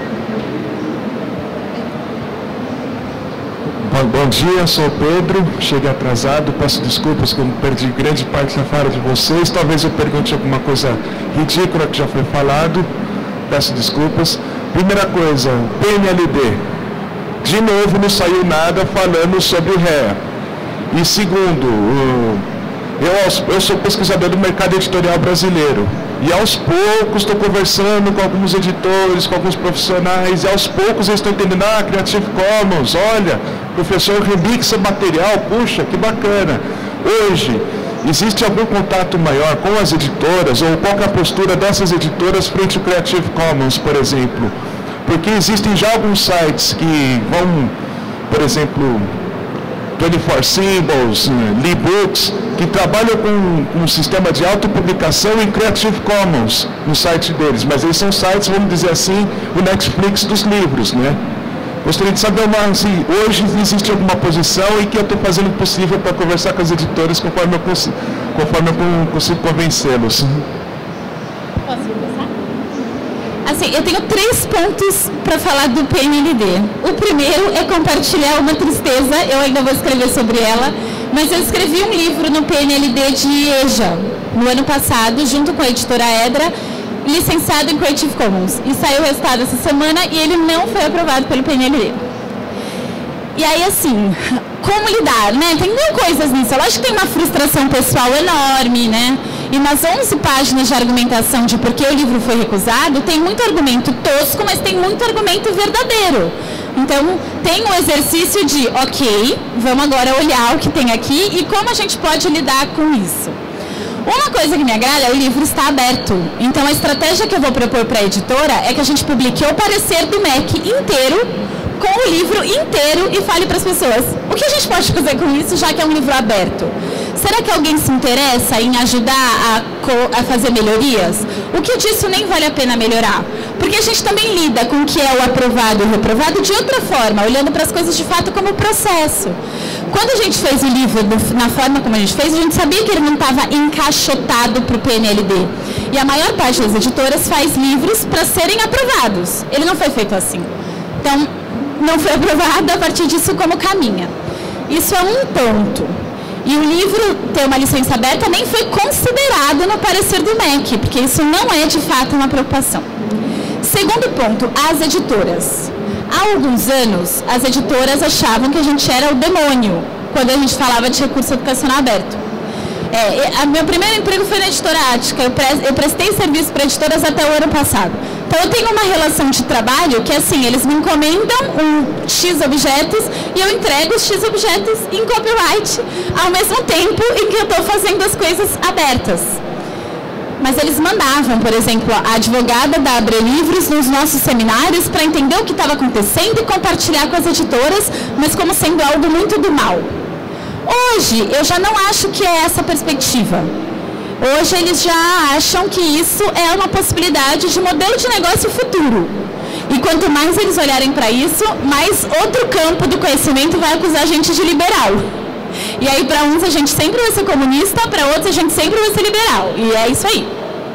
Bom dia, sou o Pedro. Cheguei atrasado. Peço desculpas que eu perdi grande parte da fala de vocês. Talvez eu pergunte alguma coisa ridícula que já foi falado. Peço desculpas. Primeira coisa, PNLD. De novo, não saiu nada falando sobre o REA. E segundo, eu sou pesquisador do mercado editorial brasileiro. E aos poucos estou conversando com alguns editores, com alguns profissionais, e aos poucos eles estão entendendo, Creative Commons, olha, professor remixa material, puxa, que bacana. Hoje, existe algum contato maior com as editoras, ou qual é a postura dessas editoras frente ao Creative Commons, por exemplo? Porque existem já alguns sites que vão, por exemplo, 24 Symbols, Libooks, que trabalham com um sistema de autopublicação em Creative Commons no site deles, mas eles são sites, vamos dizer assim, o Netflix dos livros, né? Gostaria de saber assim, hoje existe alguma posição e que eu estou fazendo o possível para conversar com as editoras conforme eu consigo convencê-los. Posso começar? Assim, eu tenho 3 pontos para falar do PNLD. O primeiro é compartilhar uma tristeza, eu ainda vou escrever sobre ela, mas eu escrevi um livro no PNLD de EJA, no ano passado, junto com a editora Edra, licenciado em Creative Commons. E saiu o resultado essa semana e ele não foi aprovado pelo PNLD. E aí, assim, como lidar, né? Tem 1000 coisas nisso. Eu acho que tem uma frustração pessoal enorme, né? E nas 11 páginas de argumentação de por que o livro foi recusado, tem muito argumento tosco, mas tem muito argumento verdadeiro. Então, tem um exercício de, ok, vamos agora olhar o que tem aqui e como a gente pode lidar com isso. Uma coisa que me agrada é o livro está aberto. Então, a estratégia que eu vou propor para a editora é que a gente publique o parecer do MEC inteiro, com o livro inteiro e fale para as pessoas o que a gente pode fazer com isso, já que é um livro aberto. Será que alguém se interessa em ajudar a fazer melhorias? O que disso nem vale a pena melhorar? Porque a gente também lida com o que é o aprovado e o reprovado de outra forma, olhando para as coisas de fato como processo. Quando a gente fez o livro na forma como a gente fez, a gente sabia que ele não estava encaixotado para o PNLD. E a maior parte das editoras faz livros para serem aprovados. Ele não foi feito assim. Então, não foi aprovado, a partir disso como caminha. Isso é um ponto. E o livro ter uma licença aberta nem foi considerado no parecer do MEC, porque isso não é de fato uma preocupação. Segundo ponto, as editoras. Há alguns anos, as editoras achavam que a gente era o demônio, quando a gente falava de recurso educacional aberto. Meu primeiro emprego foi na editora Ática, eu prestei serviço para editoras até o ano passado. Então, eu tenho uma relação de trabalho que, assim, eles me encomendam X objetos e eu entrego os X objetos em copyright ao mesmo tempo em que eu estou fazendo as coisas abertas. Mas eles mandavam, por exemplo, a advogada da Abre Livros nos nossos seminários para entender o que estava acontecendo e compartilhar com as editoras, mas como sendo algo muito do mal. Hoje, eu já não acho que é essa a perspectiva. Hoje, eles já acham que isso é uma possibilidade de modelo de negócio futuro. E quanto mais eles olharem para isso, mais outro campo do conhecimento vai acusar a gente de liberal. E aí, para uns, a gente sempre vai ser comunista, para outros, a gente sempre vai ser liberal. E é isso aí.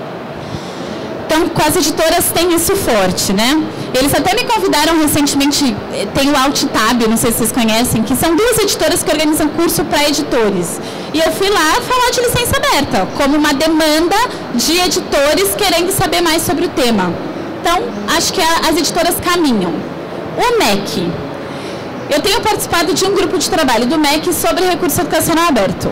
Então, com as editoras tem isso forte, né? Eles até me convidaram recentemente, tem o AltTab, não sei se vocês conhecem, que são 2 editoras que organizam curso para editores. E eu fui lá falar de licença aberta, como uma demanda de editores querendo saber mais sobre o tema. Então, acho que as editoras caminham. O MEC. Eu tenho participado de um grupo de trabalho do MEC sobre recurso educacional aberto,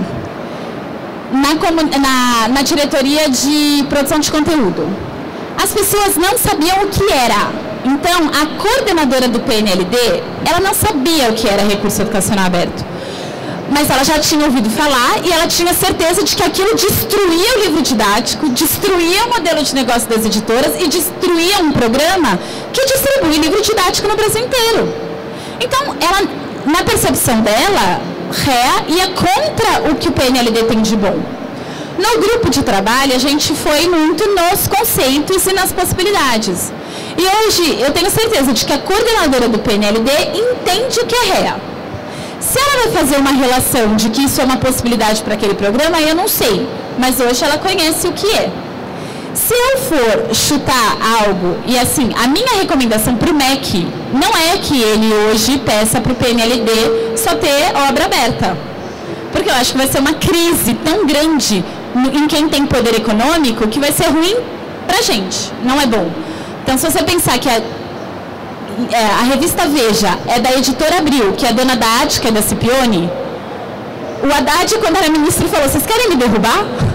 na diretoria de produção de conteúdo. As pessoas não sabiam o que era. Então, a coordenadora do PNLD, ela não sabia o que era recurso educacional aberto. Mas ela já tinha ouvido falar e ela tinha certeza de que aquilo destruía o livro didático, destruía o modelo de negócio das editoras e destruía um programa que distribui livro didático no Brasil inteiro. Então, ela, na percepção dela, ia contra o que o PNLD tem de bom. No grupo de trabalho, a gente foi muito nos conceitos e nas possibilidades. E hoje, eu tenho certeza de que a coordenadora do PNLD entende o que é REA. Se ela vai fazer uma relação de que isso é uma possibilidade para aquele programa, eu não sei. Mas hoje ela conhece o que é. Se eu for chutar algo, e assim, a minha recomendação para o MEC não é que ele hoje peça para o PNLD só ter obra aberta. Porque eu acho que vai ser uma crise tão grande em quem tem poder econômico que vai ser ruim para a gente, não é bom. Então, se você pensar que a revista Veja é da editora Abril, que é dona da Ática, da Scipione, o Haddad, quando era ministro, falou, vocês querem me derrubar?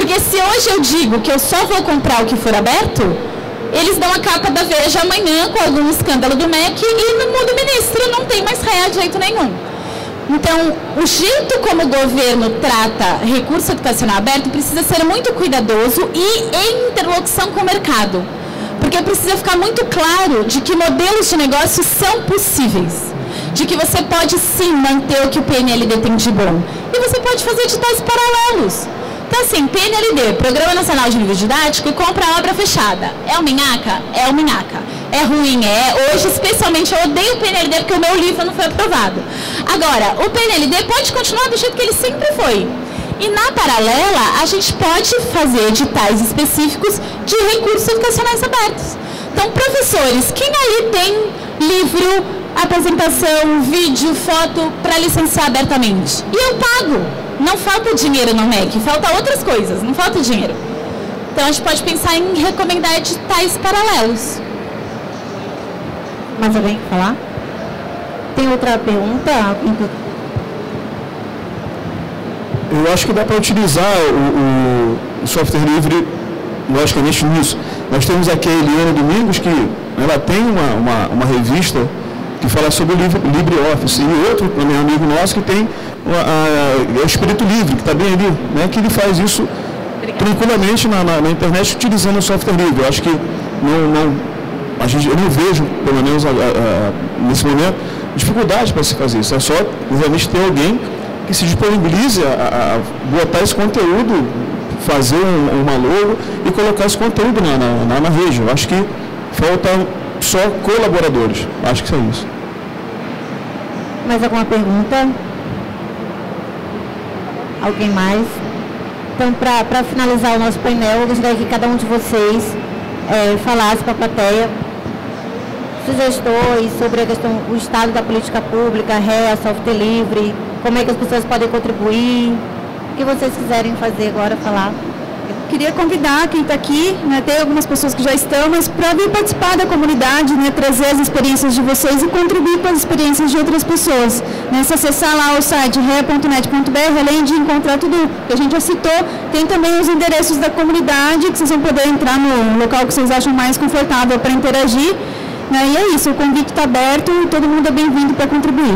Porque se hoje eu digo que eu só vou comprar o que for aberto, eles dão a capa da Veja amanhã com algum escândalo do MEC e não muda o ministro, não tem mais REA de jeito nenhum. Então, o jeito como o governo trata recurso educacional aberto precisa ser muito cuidadoso e em interlocução com o mercado. Porque precisa ficar muito claro de que modelos de negócio são possíveis. De que você pode sim manter o que o PNLD tem de bom. E você pode fazer editais paralelos. Então assim, PNLD, Programa Nacional de Livro Didático, compra a obra fechada. É o minhaca? É o minhaca. É ruim, é. Hoje, especialmente, eu odeio o PNLD porque o meu livro não foi aprovado. Agora, o PNLD pode continuar do jeito que ele sempre foi. E na paralela, a gente pode fazer editais específicos de recursos educacionais abertos. Então, professores, quem aí tem livro, apresentação, vídeo, foto para licenciar abertamente? E eu pago. Não falta dinheiro no MEC, falta outras coisas, não falta dinheiro. Então, a gente pode pensar em recomendar editais paralelos. Mais alguém quer falar? Tem outra pergunta? Eu acho que dá para utilizar o software livre, logicamente, nisso. Nós temos aqui a Eliana Domingos, que ela tem uma revista que fala sobre o LibreOffice, e outro também amigo nosso que tem o Espírito Livre, que está bem ali, né, que ele faz isso tranquilamente na internet utilizando o software livre. Eu acho que eu não vejo, pelo menos nesse momento, dificuldade para se fazer isso. É só realmente ter alguém que se disponibilize a botar esse conteúdo, fazer uma logo e colocar esse conteúdo na rede. Eu acho que falta só colaboradores. Acho que é isso. Mais alguma pergunta? Alguém mais? Então, para finalizar o nosso painel, eu gostaria que cada um de vocês falasse para a plateia sugestões sobre a questão, o estado da política pública, REA, software livre, como é que as pessoas podem contribuir, o que vocês quiserem fazer agora, falar. Queria convidar quem está aqui, né, tem algumas pessoas que já estão, mas para vir participar da comunidade, né, trazer as experiências de vocês e contribuir com as experiências de outras pessoas. Né, se acessar lá o site rea.net.br, além de encontrar tudo que a gente já citou, tem também os endereços da comunidade, que vocês vão poder entrar no local que vocês acham mais confortável para interagir. Né, e é isso, o convite está aberto e todo mundo é bem-vindo para contribuir.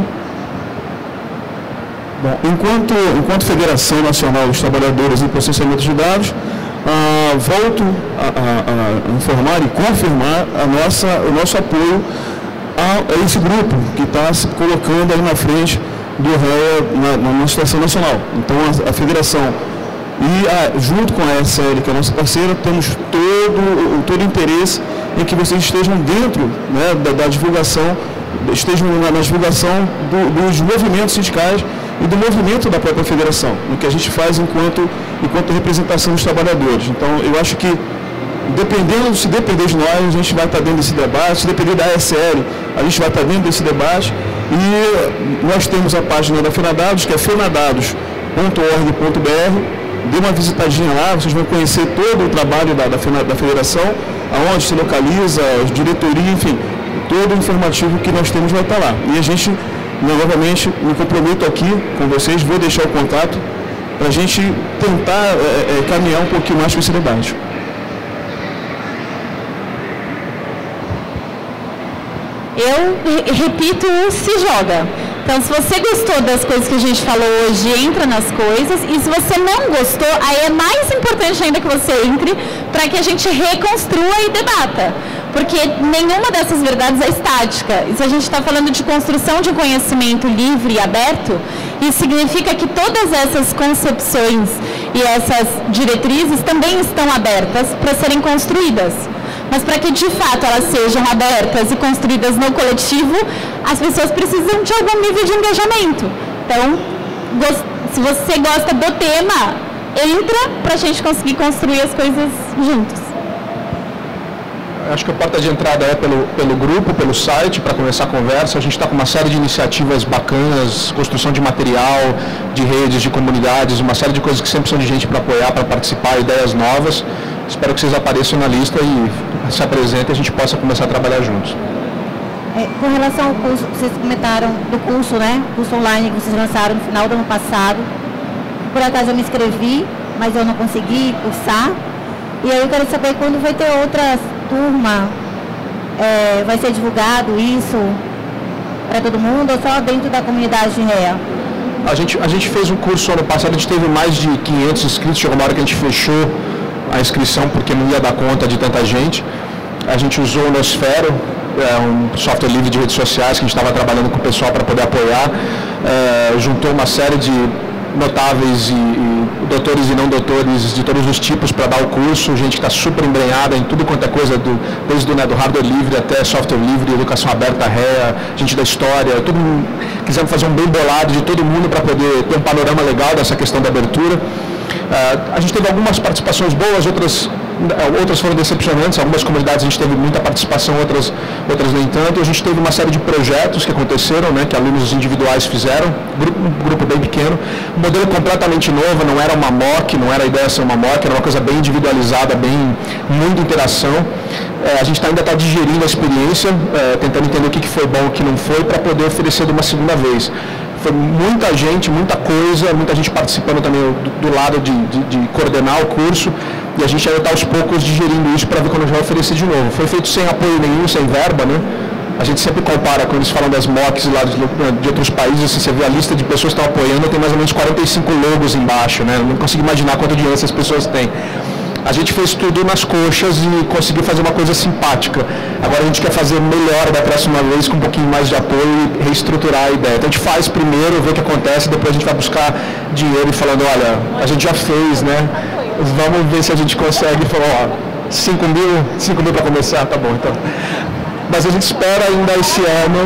Bom, enquanto Federação Nacional dos Trabalhadores em Processamento de Dados, volto a informar e confirmar o nosso apoio a esse grupo que está se colocando aí na frente do REA na situação nacional. Então, a Federação e junto com a ESL, que é a nossa parceira, temos todo o interesse em que vocês estejam dentro, né, da divulgação, estejam na divulgação dos movimentos sindicais e do movimento da própria federação, no que a gente faz enquanto representação dos trabalhadores. Então, eu acho que, se depender de nós, a gente vai estar dentro desse debate, se depender da ESL, a gente vai estar dentro desse debate, e nós temos a página da FENADADOS, que é fenadados.org.br, dê uma visitadinha lá, vocês vão conhecer todo o trabalho da federação, aonde se localiza, a diretoria, enfim, todo o informativo que nós temos vai estar lá. E a gente, novamente, me comprometo aqui com vocês, vou deixar o contato para a gente tentar caminhar um pouquinho mais com esse debate. Eu repito, se joga. Então, se você gostou das coisas que a gente falou hoje, entra nas coisas. E se você não gostou, aí é mais importante ainda que você entre para que a gente reconstrua e debata. Porque nenhuma dessas verdades é estática. E se a gente está falando de construção de um conhecimento livre e aberto, isso significa que todas essas concepções e essas diretrizes também estão abertas para serem construídas. Mas para que de fato elas sejam abertas e construídas no coletivo, as pessoas precisam de algum nível de engajamento. Então, se você gosta do tema, entra para a gente conseguir construir as coisas juntos. Acho que a porta de entrada é pelo grupo, pelo site, para começar a conversa. A gente está com uma série de iniciativas bacanas, construção de material, de redes, de comunidades, uma série de coisas que sempre precisam de gente para apoiar, para participar, ideias novas. Espero que vocês apareçam na lista e se apresentem e a gente possa começar a trabalhar juntos. Com relação ao curso, vocês comentaram do curso, né? Curso online que vocês lançaram no final do ano passado. Por acaso eu me inscrevi, mas eu não consegui cursar. E aí eu quero saber quando vai ter outra turma, vai ser divulgado isso para todo mundo ou só dentro da comunidade REA? A gente fez um curso ano passado, a gente teve mais de 500 inscritos, chegou uma hora que a gente fechou a inscrição porque não ia dar conta de tanta gente. A gente usou o Nosfero, um software livre de redes sociais que a gente estava trabalhando com o pessoal para poder apoiar, juntou uma série de notáveis e doutores e não doutores de todos os tipos para dar o curso, gente que está super embrenhada em tudo quanto é coisa, desde do hardware livre até software livre, educação aberta, REA, gente da história, tudo, quisemos fazer um bem bolado de todo mundo para poder ter um panorama legal dessa questão da abertura. A gente teve algumas participações boas, outras foram decepcionantes. Algumas comunidades a gente teve muita participação, outras nem tanto. A gente teve uma série de projetos que aconteceram, né, que alunos individuais fizeram, um grupo bem pequeno, um modelo completamente novo, não era uma mock, não era a ideia de ser uma mock, era uma coisa bem individualizada, muita interação. A gente ainda está digerindo a experiência, tentando entender o que foi bom e o que não foi, para poder oferecer de uma segunda vez. Foi muita gente, muita coisa, muita gente participando também do lado de coordenar o curso, e a gente ainda está aos poucos digerindo isso para ver quando a gente vai oferecer de novo. Foi feito sem apoio nenhum, sem verba, né? A gente sempre compara, quando eles falam das mocks lá de outros países, se você vê a lista de pessoas que estão apoiando, tem mais ou menos 45 logos embaixo, né? Não consigo imaginar quanta audiência as pessoas têm. A gente fez tudo nas coxas e conseguiu fazer uma coisa simpática. Agora a gente quer fazer melhor da próxima vez, com um pouquinho mais de apoio e reestruturar a ideia. Então a gente faz primeiro, vê o que acontece, depois a gente vai buscar dinheiro e falando, olha, a gente já fez, né? Vamos ver se a gente consegue. Falou, ó, 5 mil para começar, tá bom, então. Mas a gente espera ainda esse ano,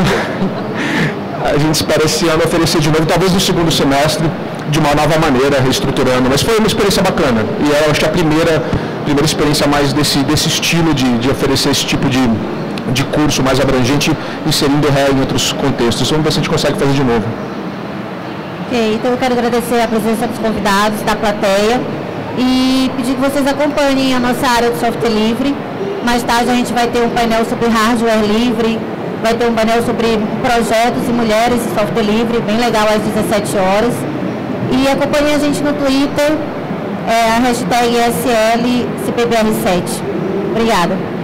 oferecer de novo, talvez no segundo semestre, de uma nova maneira, reestruturando, mas foi uma experiência bacana, e eu acho que a primeira experiência mais desse estilo de oferecer esse tipo de curso mais abrangente, inserindo REA em outros contextos. Vamos ver se a gente consegue fazer de novo. Ok, então eu quero agradecer a presença dos convidados, da plateia, e pedir que vocês acompanhem a nossa área de software livre. Mais tarde a gente vai ter um painel sobre hardware livre, vai ter um painel sobre projetos e mulheres e software livre, bem legal, às 17 horas. E acompanhe a gente no Twitter, a hashtag SLCPBR7. Obrigada.